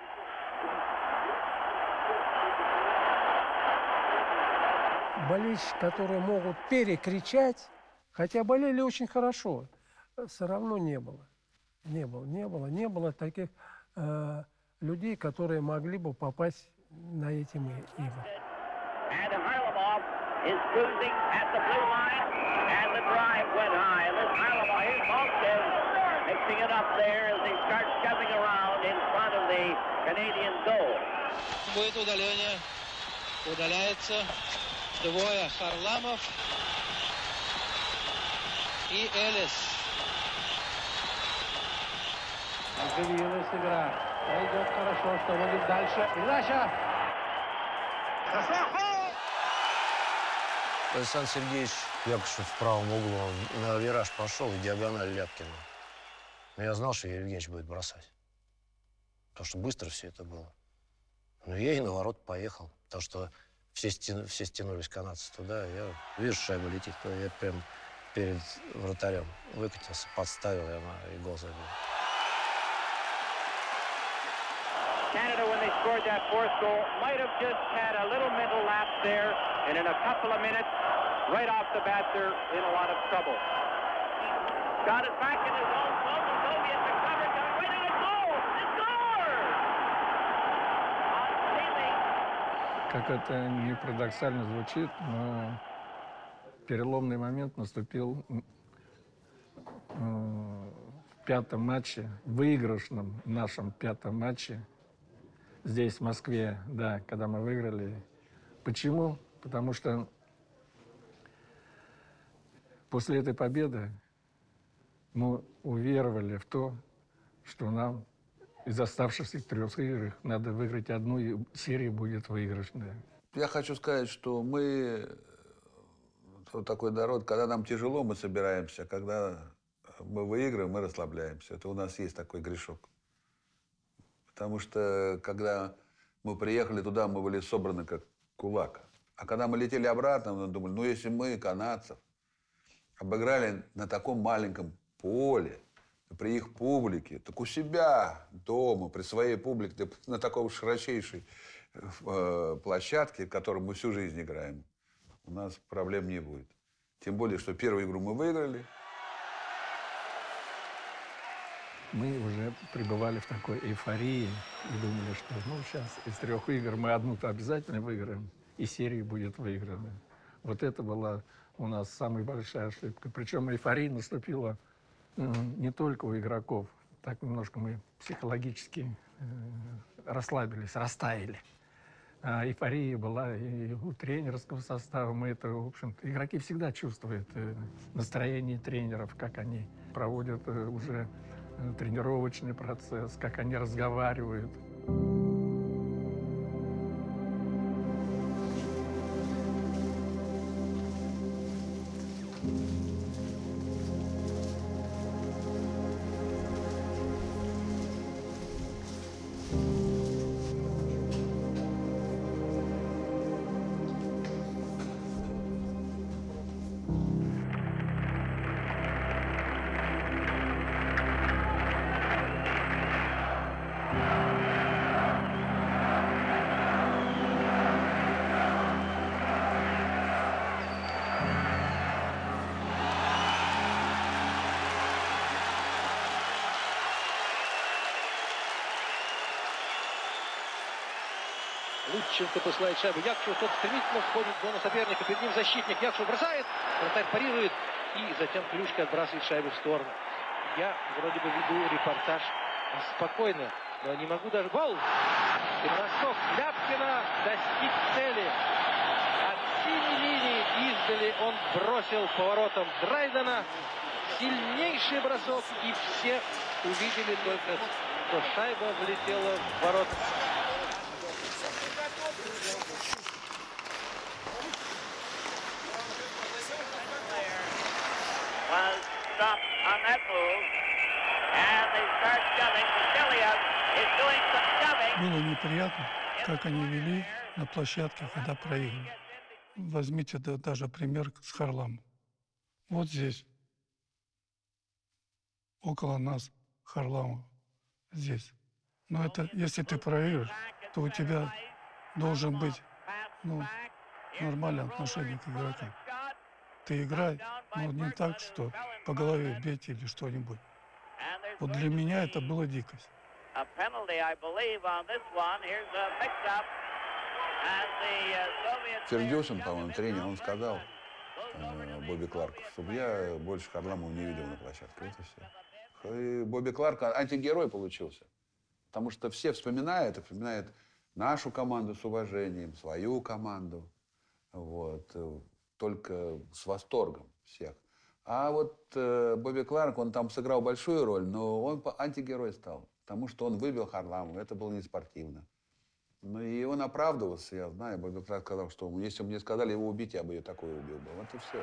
Болельщики, которые могут перекричать, хотя болели очень хорошо, все равно не было. Не было таких людей, которые могли бы попасть на эти игры. And Harlamov is cruising at the blue line, and the drive went high. And this Harlamov, here's Malkin mixing it up there as they start shoving around in front of the Canadian goal. Будет удаление. Удаляется двое: Харламов и Элис. Оживилась игра. Идет хорошо, что будет дальше. Передача! Александр Сергеевич Якушев в правом углу, он на вираж пошел и диагональ Ляпкину. Но я знал, что Юрий Евгеньевич будет бросать. Потому что быстро все это было. Но я и на ворот поехал, потому что все стянулись канадцы туда. Я вижу, шайба летит, то я прям перед вратарем выкатился, подставил, и гол забил. Canada, when they scored that fourth goal, might have just had a little mental lapse there, and in a couple of minutes, right off the bat, they're in a lot of trouble. Got it back in his own zone. The Soviets are covered, got right on a goal. It scores! Как это не парадоксально звучит, но переломный момент наступил в пятом матче, выигрышном нашем пятом матче, здесь, в Москве, да, когда мы выиграли. Почему? Потому что после этой победы мы уверовали в то, что нам из оставшихся 3 игр надо выиграть одну, и серия будет выигрышная. Я хочу сказать, что мы вот такой народ, когда нам тяжело, мы собираемся, когда мы выигрываем, мы расслабляемся. Это у нас есть такой грешок. Потому что, когда мы приехали туда, мы были собраны как кулак. А когда мы летели обратно, мы думали, ну, если мы, канадцев, обыграли на таком маленьком поле, при их публике, так у себя дома, при своей публике, на такой широчайшей площадке, в которой мы всю жизнь играем, у нас проблем не будет. Тем более, что первую игру мы выиграли. Мы уже пребывали в такой эйфории и думали, что сейчас из 3 игр мы одну-то обязательно выиграем, и серия будет выиграна. Вот это была у нас самая большая ошибка. Причем эйфория наступила не только у игроков. Так немножко мы психологически расслабились, растаяли. А эйфория была и у тренерского состава. Мы это, в общем-то, игроки всегда чувствуют настроение тренеров, как они проводят уже тренировочный процесс, как они разговаривают. Лученко посылает шайбу Якушеву, тот стремительно входит в зону соперника, перед ним защитник, Якушев бросает, вратарь парирует и затем Клюшко отбрасывает шайбу в сторону. Я вроде бы веду репортаж спокойно, но не могу даже... Гол! И бросок Ляпкина достиг цели. От синей линии издали он бросил поворотом Драйдена. Сильнейший бросок, и все увидели только, что шайба влетела в ворота. Was stopped on that move, and they start shoving. Vassiliev is doing some shoving. Было неприятно, как они вели на площадке, когда проигрывали. Возьмите даже пример с Харламом. Вот здесь, около нас, Харламов, здесь. Но это, если ты проигрываешь, то у тебя должен быть, нормальное отношение к игрокам. Ты играй, но не так, что по голове бейте или что-нибудь. Вот для меня это была дикость. Фергюсон, по-моему, тренер, он сказал Бобби Кларку, чтобы я больше Харламова не видел на площадке. Вот и все. И Бобби Кларк антигерой получился. Потому что все вспоминают нашу команду с уважением, свою команду. Вот. Только с восторгом всех. А вот Бобби Кларк, он там сыграл большую роль, но он антигерой стал. Потому что он выбил Харламова. Это было неспортивно. Ну и он оправдывался, я знаю. Бобби Кларк сказал, что если бы мне сказали его убить, я бы ее такое убил бы. Вот и все.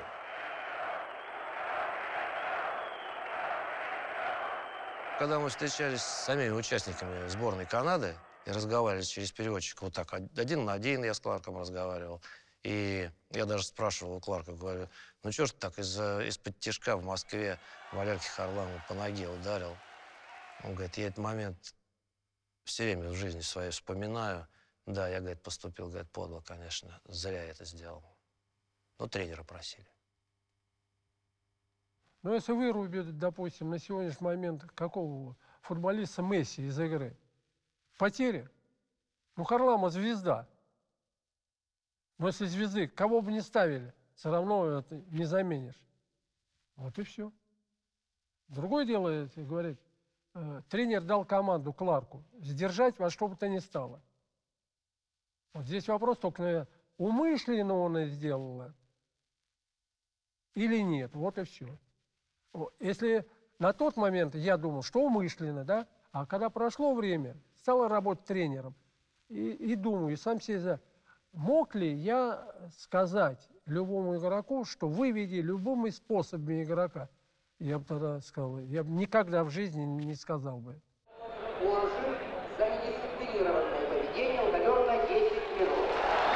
Когда мы встречались с самими участниками сборной Канады и разговаривали через переводчика, вот так, 1 на 1 я с Кларком разговаривал. И я даже спрашивал у Кларка, говорю, ну что ж ты так из-под тишка в Москве Валерке Харламову по ноге ударил? Он говорит, я этот момент все время в жизни своей вспоминаю. Да, я, говорит, поступил, говорит, подло, конечно, зря я это сделал. Но тренера просили. Но если вырубить, допустим, на сегодняшний момент какого футболиста Месси из игры, потери. Ну, Харламов звезда. Но если звезды, кого бы ни ставили, все равно это не заменишь. Вот и все. Другое дело, говорит, тренер дал команду Кларку сдержать во что бы то ни стало. Вот здесь вопрос только, умышленно он это сделал или нет. Вот и все. Если на тот момент я думал, что умышленно, да, а когда прошло время, стал работать тренером, и думаю, и сам себе, мог ли я сказать любому игроку, что выведи любыми способами игрока? Я бы тогда сказал, я бы никогда в жизни не сказал бы. Позже за недисциплинированное поведение уголовно 10 минут.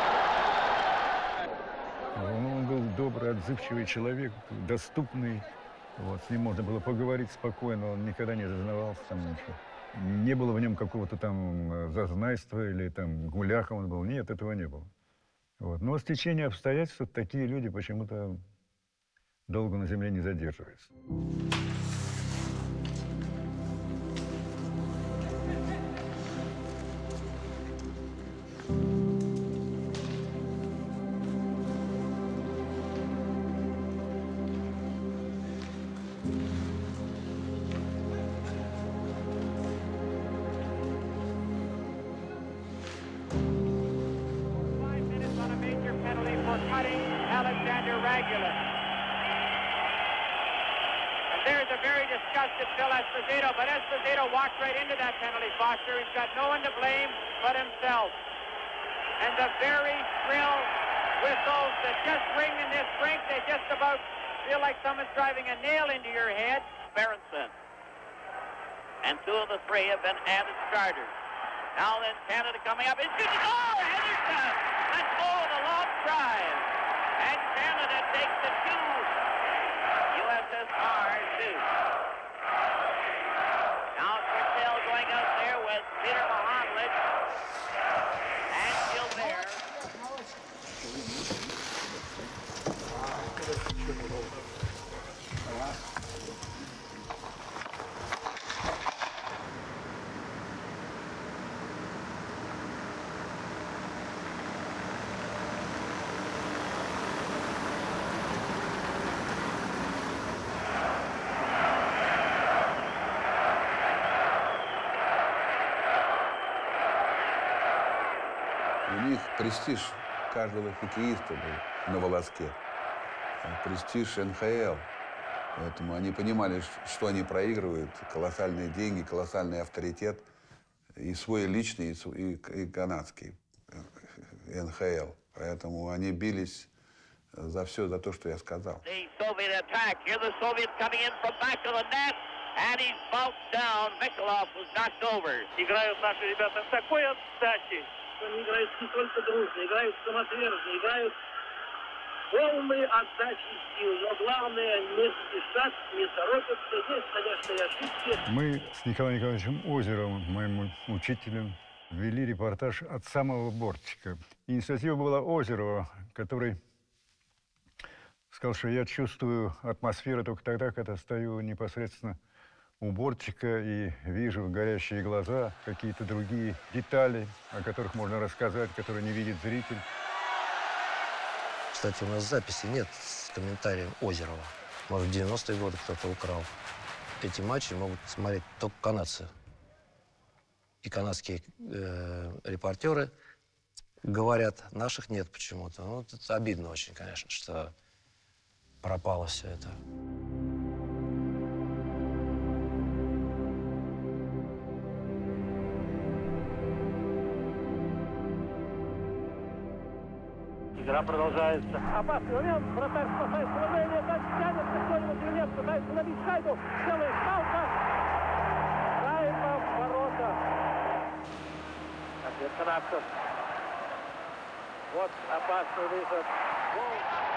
Он был добрый, отзывчивый человек, доступный. Вот, с ним можно было поговорить спокойно, он никогда не зазнавался там ничего. Не было в нем какого-то там зазнайства или там гуляха он был. Нет, этого не было. Вот. Но с течением обстоятельств такие люди почему-то долго на земле не задерживаются. There's a very disgusted Phil Esposito, but Esposito walked right into that penalty, Foster. He's got no one to blame but himself. And the very shrill whistles that just ring in this rink, they just about feel like someone's driving a nail into your head. Berenson. And 2 of the 3 have been added starters. Now then, Canada coming up. It's good to go! Henderson! Let's go with a long drive. And Canada takes the 2. USSR 2. Now Purcell going out there with Peter Mohanlid and Gilbert. У них престиж каждого хоккеиста был на волоске. Престиж НХЛ. Поэтому они понимали, что они проигрывают. Колоссальные деньги, колоссальный авторитет. И свой личный, и канадский НХЛ. Поэтому они бились за все, за то, что я сказал. Играют наши ребята с такой отдачей, они играют не только дружно, играют самоотверженно, играют полной отдачей сил. Но главное, не спешат, не торопятся. Есть, конечно, и ошибки. Мы с Николаем Николаевичем Озеровым, моим учителем, вели репортаж от самого бортика. Инициатива была Озерова, который сказал, что я чувствую атмосферу только тогда, когда стою непосредственно у бортика и вижу горящие глаза, какие-то другие детали, о которых можно рассказать, которые не видит зритель. Кстати, у нас записи нет с комментарием Озерова. Может, в 90-е годы кто-то украл. Эти матчи могут смотреть только канадцы. И канадские репортеры говорят, наших нет почему-то. Ну, это обидно очень, конечно, что пропало все это. Игра продолжается. Опасный момент. Вратарь спасает положение. Так тянется кто-нибудь или нет. Пытается набить шайбу. Делает палка. Шайба в ворота. Ответ канадцев. Вот опасный выход. Гол.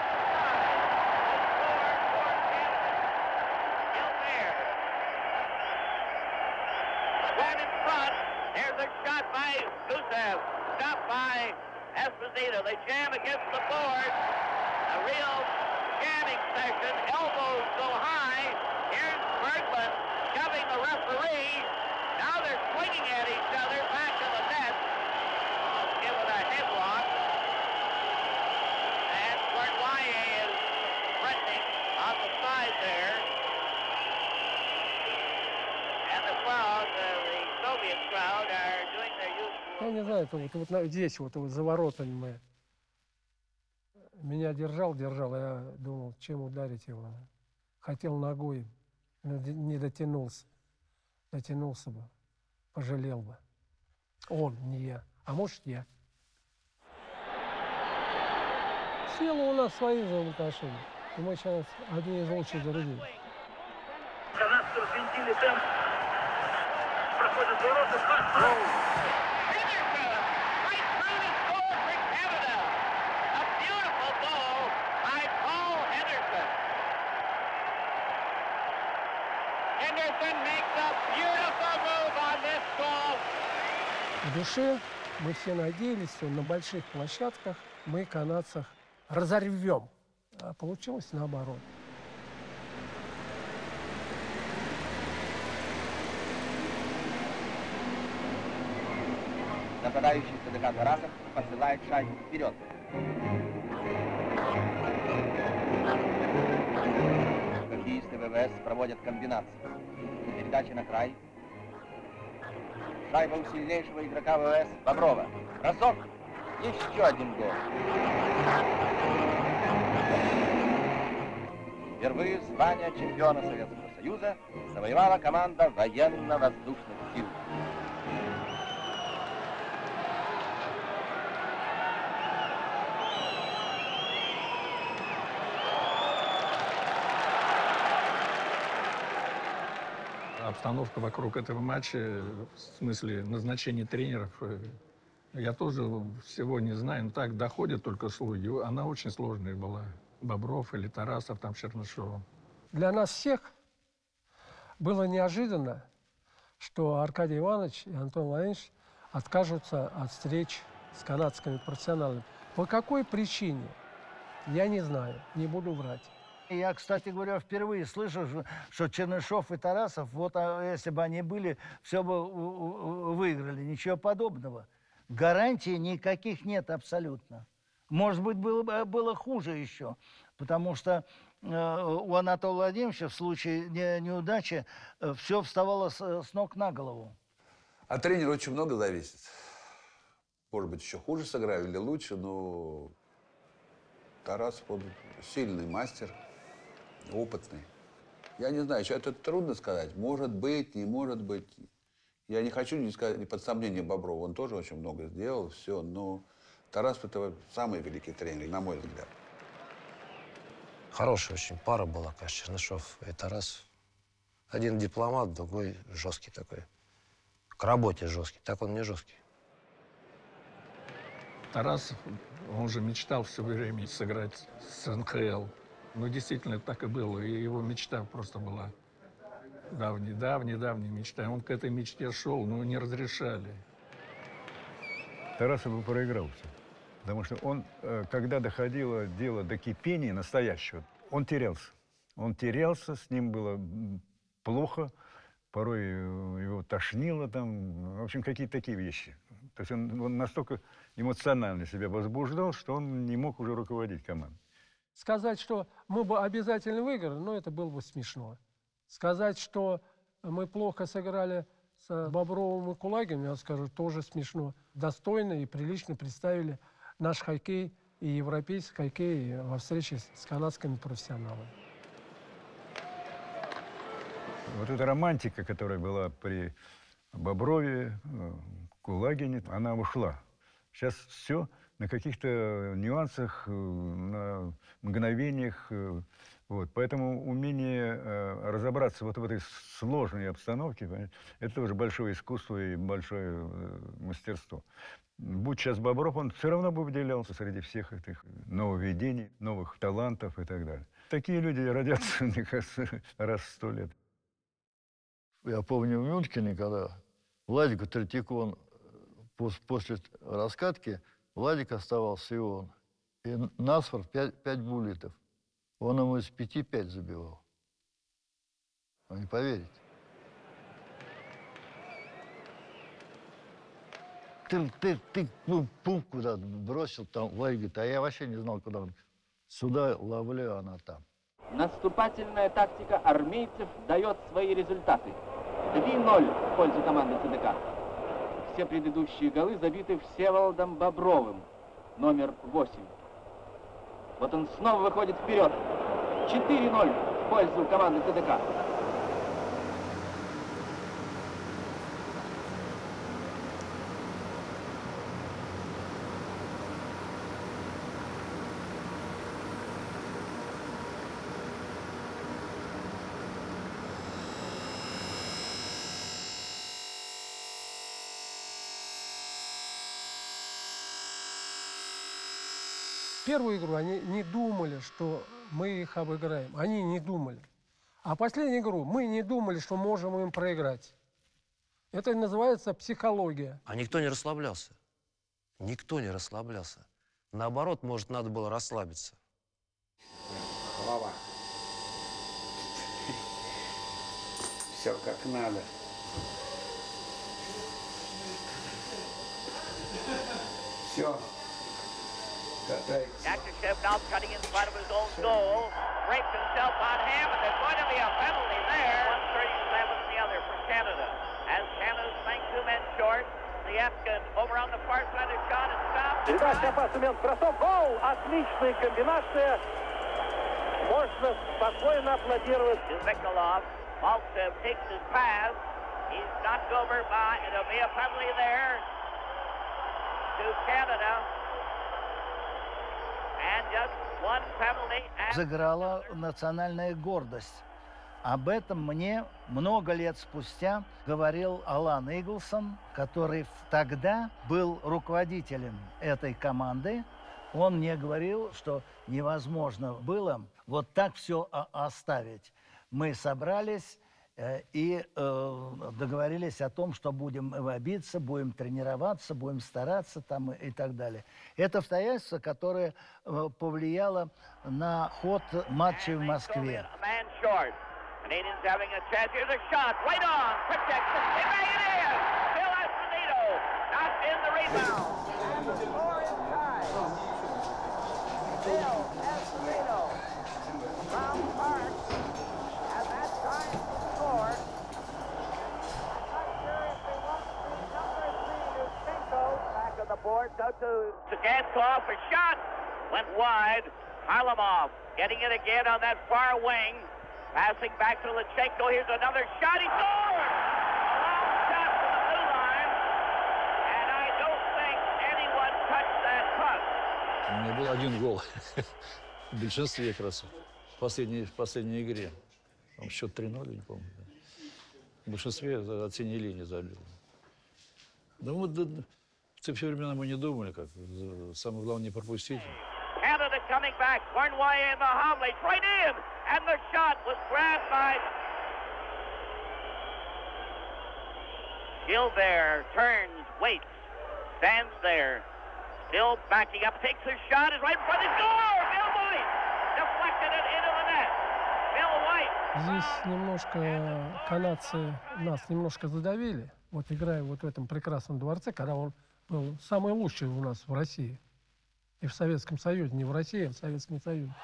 One in front. There's a shot by Gusev. Stopped by Esposito. They jam against the board. A real jamming session. Elbows go high. Here's Berglund shoving the referee. Now they're swinging at each other back to the net. Give it a headlock. And Cournoyer is threatening on the side there. And the crowd, the Soviet crowd, are doing their usual. Я не знаю, это вот здесь, вот за воротами мы. Меня держал, я думал, чем ударить его. Хотел ногой, не дотянулся. Дотянулся бы, пожалел бы. Он, не я. А может, я. Сила у нас свои взаимоотношения. И мы сейчас одни из лучших друзей. Канадцы взвинтили темп. Проходят ворота. В душе мы все надеялись, что на больших площадках мы канадцев разорвем. А получилось наоборот. Нападающий СДК Тарасов посылает шайбу вперед. Хоккеисты ВВС проводят комбинацию. Передача на край. Шайба у сильнейшего игрока ВВС Боброва. Бросок. Еще один гол. Впервые звание чемпиона Советского Союза завоевала команда военно-воздушных сил. Обстановка вокруг этого матча, в смысле назначения тренеров, я тоже всего не знаю, но так доходят только слухи. Она очень сложная была. Бобров или Тарасов, там Чернышов. Для нас всех было неожиданно, что Аркадий Иванович и Антон Владимирович откажутся от встреч с канадскими профессионалами. По какой причине? Я не знаю, не буду врать. Я, кстати говоря, впервые слышу, что Чернышов и Тарасов, вот если бы они были, все бы выиграли. Ничего подобного. Гарантий никаких нет абсолютно. Может быть, было хуже еще, потому что у Анатолия Владимировича в случае неудачи все вставало с ног на голову. От тренера очень много зависит. Может быть, еще хуже сыграли или лучше, но Тарасов, он сильный мастер, опытный. Я не знаю, сейчас это трудно сказать. Может быть, не может быть. Я не хочу не сказать не под сомнение Боброва. Он тоже очень много сделал, все, но Тарасов – это самый великий тренер, на мой взгляд. Хорошая очень пара была, конечно, Чернышов и Тарасов. Один дипломат, другой жесткий такой. К работе жесткий. Так он не жесткий. Тарас, он же мечтал все время сыграть с НХЛ. Ну, действительно, так и было. И его мечта просто была давней мечта. Он к этой мечте шел, но не разрешали. Тарасов бы проигрался. Потому что он, когда доходило дело до кипения настоящего, он терялся. Он терялся, с ним было плохо, порой его тошнило там, в общем, какие-то такие вещи. То есть он настолько эмоционально себя возбуждал, что он не мог уже руководить командой. Сказать, что мы бы обязательно выиграли, ну, это было бы смешно. Сказать, что мы плохо сыграли с Бобровым и Кулагиным, я скажу, тоже смешно. Достойно и прилично представили наш хоккей и европейский хоккей во встрече с канадскими профессионалами. Вот эта романтика, которая была при Боброве, Кулагине, она ушла. Сейчас все на каких-то нюансах, на мгновениях. Вот. Поэтому умение разобраться вот в этой сложной обстановке, это тоже большое искусство и большое мастерство. Будь сейчас Бобров, он все равно бы выделялся среди всех этих нововведений, новых талантов и так далее. Такие люди родятся, мне кажется, раз в 100 лет. Я помню в Мюнхене, когда Владику Третьяку, после раскатки, Владик оставался и он. И Насфор 5 буллетов. Он ему из 5 5 забивал. Вы не поверите. Ты пункт куда бросил, там Владик говорит, а я вообще не знал, куда он. Сюда ловлю, она там. Наступательная тактика армейцев дает свои результаты. 3-0 в пользу команды ЦДК. Все предыдущие голы забиты Всеволодом Бобровым, номер 8. Вот он снова выходит вперед. 4-0 в пользу команды ЦДК. Первую игру они не думали, что мы их обыграем. Они не думали. А последнюю игру мы не думали, что можем им проиграть. Это называется психология. А никто не расслаблялся. Никто не расслаблялся. Наоборот, может, надо было расслабиться. Голова. Все как надо. Все. Yaktashev now cutting in front of his own goal. Breaks himself on Hammond. There's going to be a penalty there. 137 the other from Canada. As Canada's playing 2 men short. The Afghan over on the far side of shot and stopped. Передача, опасный момент, бросок, гол! Отличная комбинация. Можно спокойно аплодировать. Mikulov. Maltsev takes his pass. He's knocked over by, it'll be a penalty there to Canada. And just one penalty. Заграла национальная гордость. Об этом мне много лет спустя говорил Алан Иглсон, который тогда был руководителем этой команды. Он мне говорил, что невозможно было вот так все оставить. Мы собрались и договорились о том, что будем биться, будем тренироваться, будем стараться там и так далее. Это обстоятельство, которое повлияло на ход матча в Москве. Canadians having a chance. Here's a shot. Right on. Quick check. It is. Bill Esposito. Not in the rebound. And the score is tied. Bill Esposito from Park has that time to score. I'm not sure if they want the number 3 Yushchenko back on the board. Out to Gankov. A shot went wide. Harlamov getting it again on that far wing. Passing back to Lutsenko. Here's another shot. He scored! A long shot from the blue line. And I don't think anyone touched that puck. У меня был 1 гол. В большинстве как раз. В последней игре. Там счет 3-0, не помню. В большинстве от синей линии забил. Ну, В те времена мы не думали, как самое главное не пропустить. Canada coming back. Cornwall in the Homley. Right in. And the shot was grabbed by Gilbert. Turns, waits, stands there. Still backing up. Takes his shot. Is right in front of the score. Bill White deflected it into the net. Bill White. Здесь немножко канадцы нас немножко задавили. Вот играя вот в этом прекрасном дворце, когда он был самый лучший у нас в России. И в Советском Союзе. Не в России, а в Советском Союзе.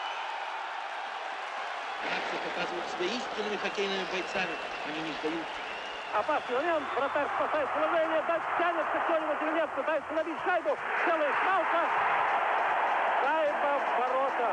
Канадцы показывают себя истинными хоккейными бойцами. Они не сдают. Опасный момент. Вратарь спасает положение. Тянется кто-нибудь или нет. Пытается набить шайбу. Целая смалка. Шайба в ворота.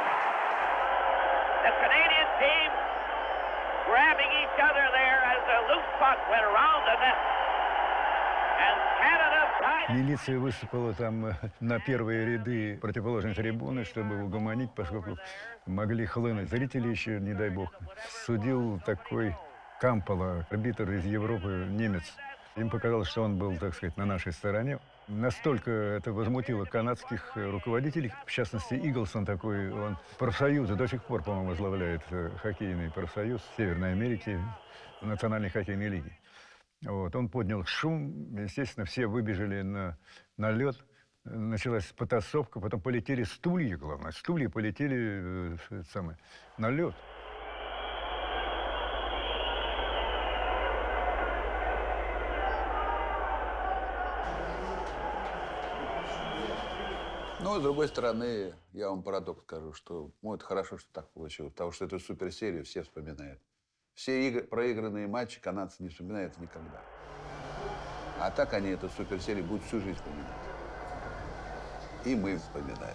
The Canadian team grabbing each other there as the loose puck went around the net. And Canada tied. Милиция выступила там на первые ряды противоположной трибуны, чтобы угомонить, поскольку могли хлынуть зрители еще, не дай бог. Судил такой Кампола, арбитр из Европы, немец. Им показалось, что он был, так сказать, на нашей стороне. Настолько это возмутило канадских руководителей, в частности, Иглсон такой, он профсоюзы до сих пор, по-моему, возглавляет хоккейный профсоюз Северной Америки, Национальной хоккейной лиги. Вот, он поднял шум, естественно, все выбежали на лед, началась потасовка, потом полетели стулья, главное, стулья полетели на лед. Но, с другой стороны, я вам парадокс скажу, что это хорошо, что так получилось, потому что эту суперсерию все вспоминают. Все проигранные матчи канадцы не вспоминают никогда. А так они эту суперсерию будут всю жизнь вспоминать. И мы вспоминаем.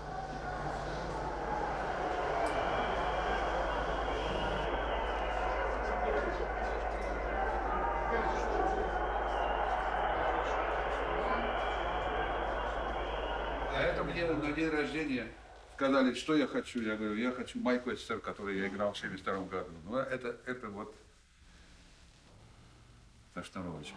Мне на день рождения сказали, что я хочу. Я говорю, я хочу майку СССР, которую я играл в 1972 году. Ну, это вот за шнуровочку.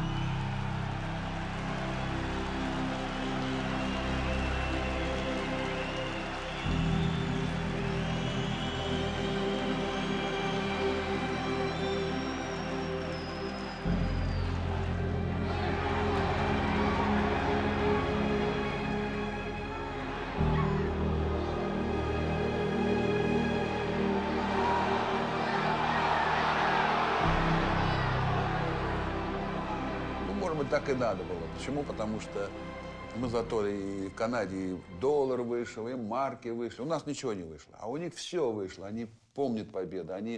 Так и надо было. Почему? Потому что мы зато и в Канаде и доллар вышел, и марки вышли. У нас ничего не вышло. А у них все вышло. Они помнят победу. Они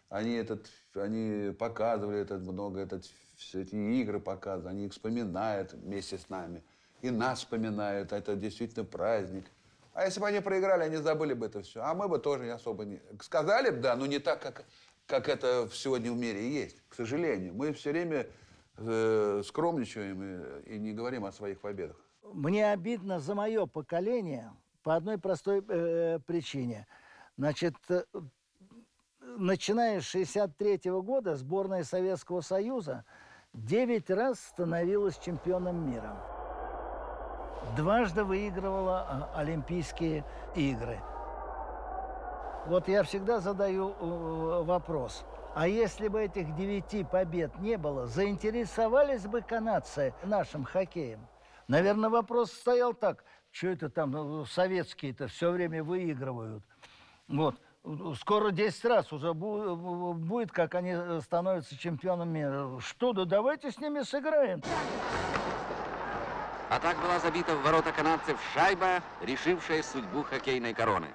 показывали все эти игры показывают. Они их вспоминают вместе с нами. И нас вспоминают. Это действительно праздник. А если бы они проиграли, они забыли бы это все. А мы бы тоже особо не... Сказали бы, да, но не так, как это сегодня в мире есть. К сожалению. Мы все время скромничаем и не говорим о своих победах. Мне обидно за мое поколение по одной простой причине. Значит, начиная с 1963 года сборная Советского Союза 9 раз становилась чемпионом мира. Дважды выигрывала Олимпийские игры. Вот я всегда задаю вопрос. А если бы этих 9 побед не было, заинтересовались бы канадцы нашим хоккеем? Наверное, вопрос стоял так. Что это там советские-то все время выигрывают? Вот. Скоро 10 раз уже будет, как они становятся чемпионами мира. Что, да давайте с ними сыграем. А так была забита в ворота канадцев шайба, решившая судьбу хоккейной короны.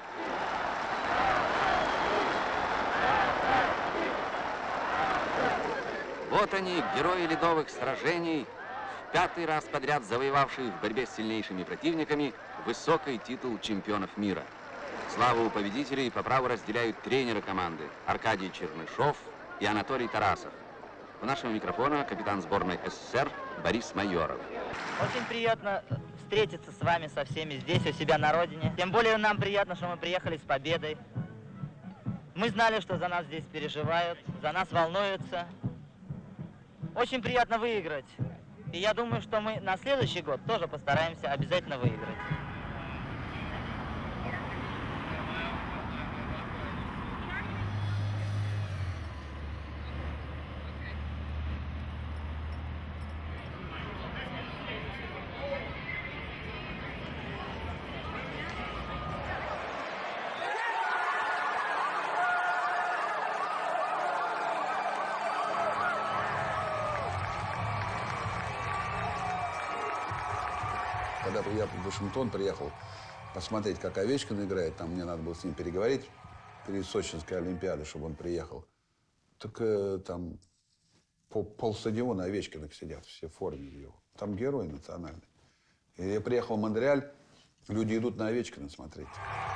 Вот они, герои ледовых сражений, в 5-й раз подряд завоевавшие в борьбе с сильнейшими противниками высокий титул чемпионов мира. Славу победителей по праву разделяют тренеры команды Аркадий Чернышов и Анатолий Тарасов. У нашего микрофона капитан сборной СССР Борис Майоров. Очень приятно встретиться с вами, со всеми здесь, у себя на родине. Тем более нам приятно, что мы приехали с победой. Мы знали, что за нас здесь переживают, за нас волнуются. Очень приятно выиграть. И я думаю, что мы на следующий год тоже постараемся обязательно выиграть. Когда я в Вашингтон приехал посмотреть, как Овечкин играет, там мне надо было с ним переговорить перед Сочинской Олимпиадой, чтобы он приехал. Так там полстадиона Овечкиных сидят, все в форме его. Там герой национальный. И я приехал в Монреаль, люди идут на Овечкина смотреть.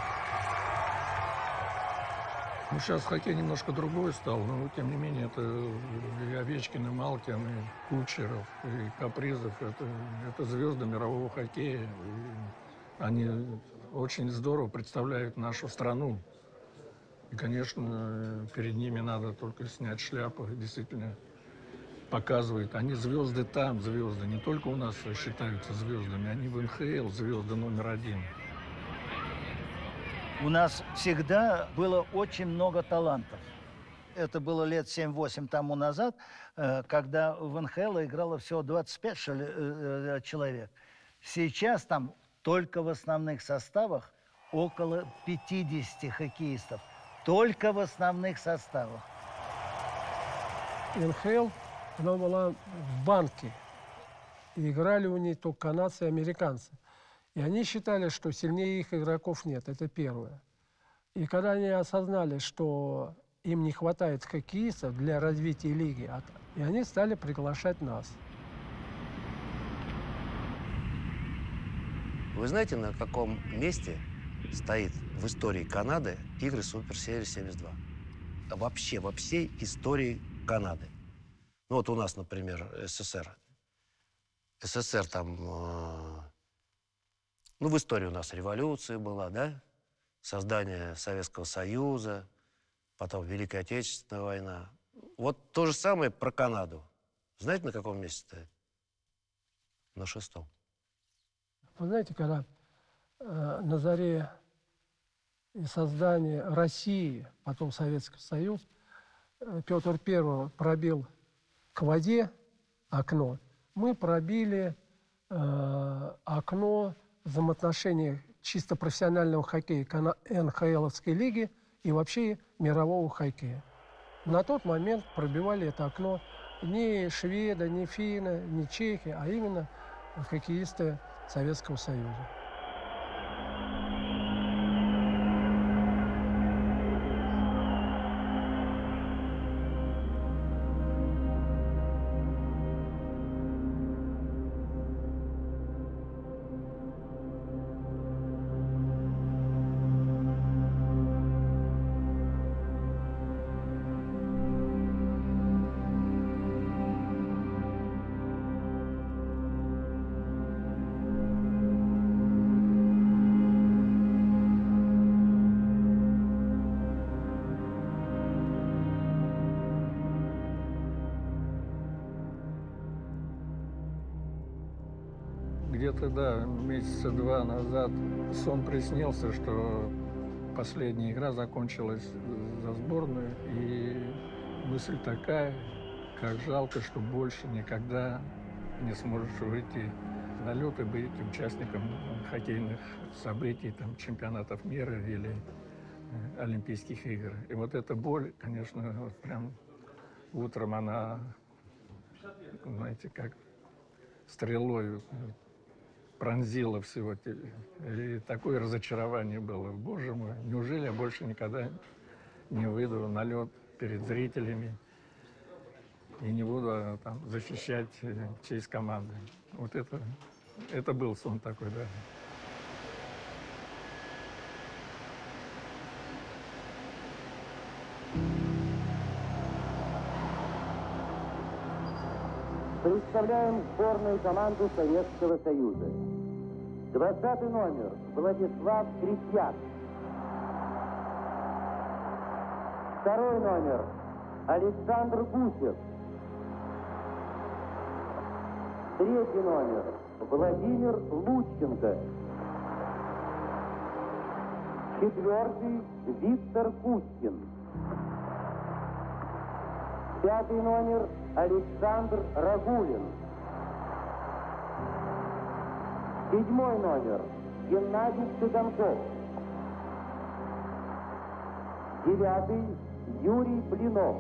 Ну, сейчас хоккей немножко другой стал, но, тем не менее, это и Овечкин, и Малкин, и Кучеров, и Капризов. Это звезды мирового хоккея. И они очень здорово представляют нашу страну. И, конечно, перед ними надо только снять шляпу. Действительно, показывают. Они звезды там, звезды. Не только у нас считаются звездами, они в НХЛ звезды номер один. У нас всегда было очень много талантов. Это было лет 7-8 тому назад, когда в НХЛ играло всего 25 человек. Сейчас там только в основных составах около 50 хоккеистов. Только в основных составах. НХЛ, она была в банке. И играли у нее только канадцы и американцы. И они считали, что сильнее их игроков нет. Это первое. И когда они осознали, что им не хватает хоккеистов для развития лиги, и они стали приглашать нас. Вы знаете, на каком месте стоит в истории Канады игры Суперсерии 72? Вообще, во всей истории Канады. Ну вот у нас, например, СССР. СССР там... Ну, в истории у нас революция была, да? Создание Советского Союза, потом Великая Отечественная война. Вот то же самое про Канаду. Знаете, на каком месте стоит? На 6-м. Вы знаете, когда на заре создания России, потом Советский Союз, Петр I пробил к воде окно, мы пробили окно взаимоотношений чисто профессионального хоккея НХЛовской лиги и вообще мирового хоккея. На тот момент пробивали это окно не шведы, не финны, не чехи, а именно хоккеисты Советского Союза. Где-то, да, месяца 2 назад сон приснился, что последняя игра закончилась за сборную, и мысль такая, как жалко, что больше никогда не сможешь выйти на лед и быть участником хоккейных событий, там, чемпионатов мира или Олимпийских игр. И вот эта боль, конечно, вот прям утром она, знаете, как стрелой пронзило всего. И такое разочарование было. Боже мой, неужели я больше никогда не выйду на лед перед зрителями и не буду там защищать честь команды. Вот это был сон такой, да. Представляем сборную команду Советского Союза. 20-й номер Владислав Третьяк. 2-й номер Александр Гусев. Третий номер Владимир Лученко. Четвертый Виктор Кузькин. Пятый номер Александр Рагулин. Седьмой номер Геннадий Цыганков. Девятый Юрий Блинов.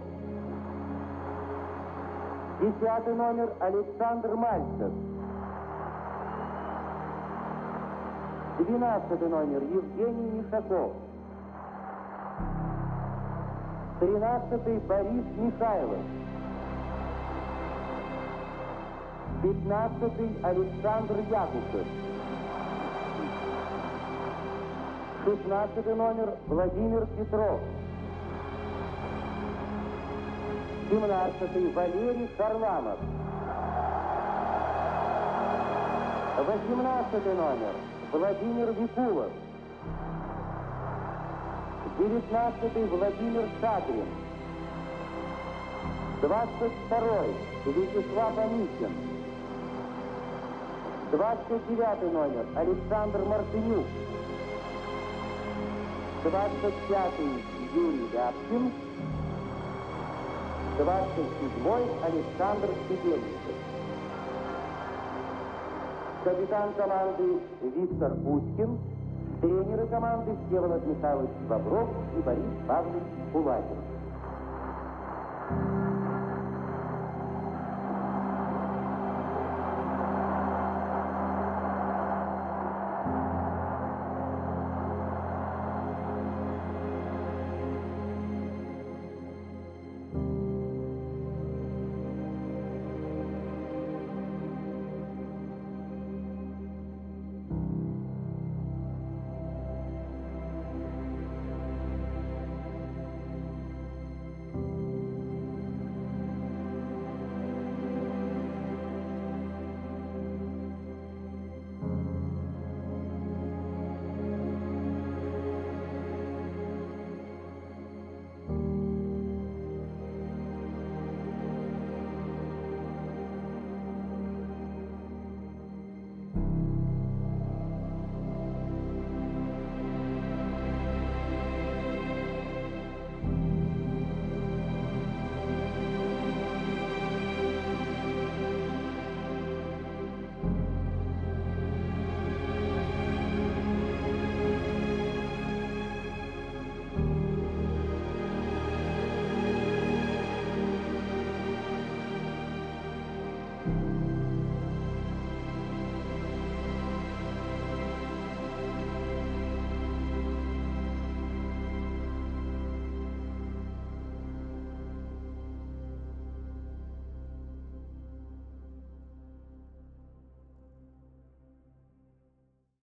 10-й номер Александр Мальцев. 12-й номер Евгений Мишаков. 13-й Борис Михайлов. 15-й Александр Якушев. 16-й номер Владимир Петров. 17-й Валерий Харламов. 18-й номер Владимир Викулов. 19-й Владимир Шадрин. 22-й Вячеслав Анисин. 29-й номер Александр Мартынюк. 25-й Юрий Ляпкин. 27-й Александр Сидельников. Капитан команды Виктор Кузькин. Тренеры команды Всеволод Михайлович Бобров и Борис Павлович Кулагин.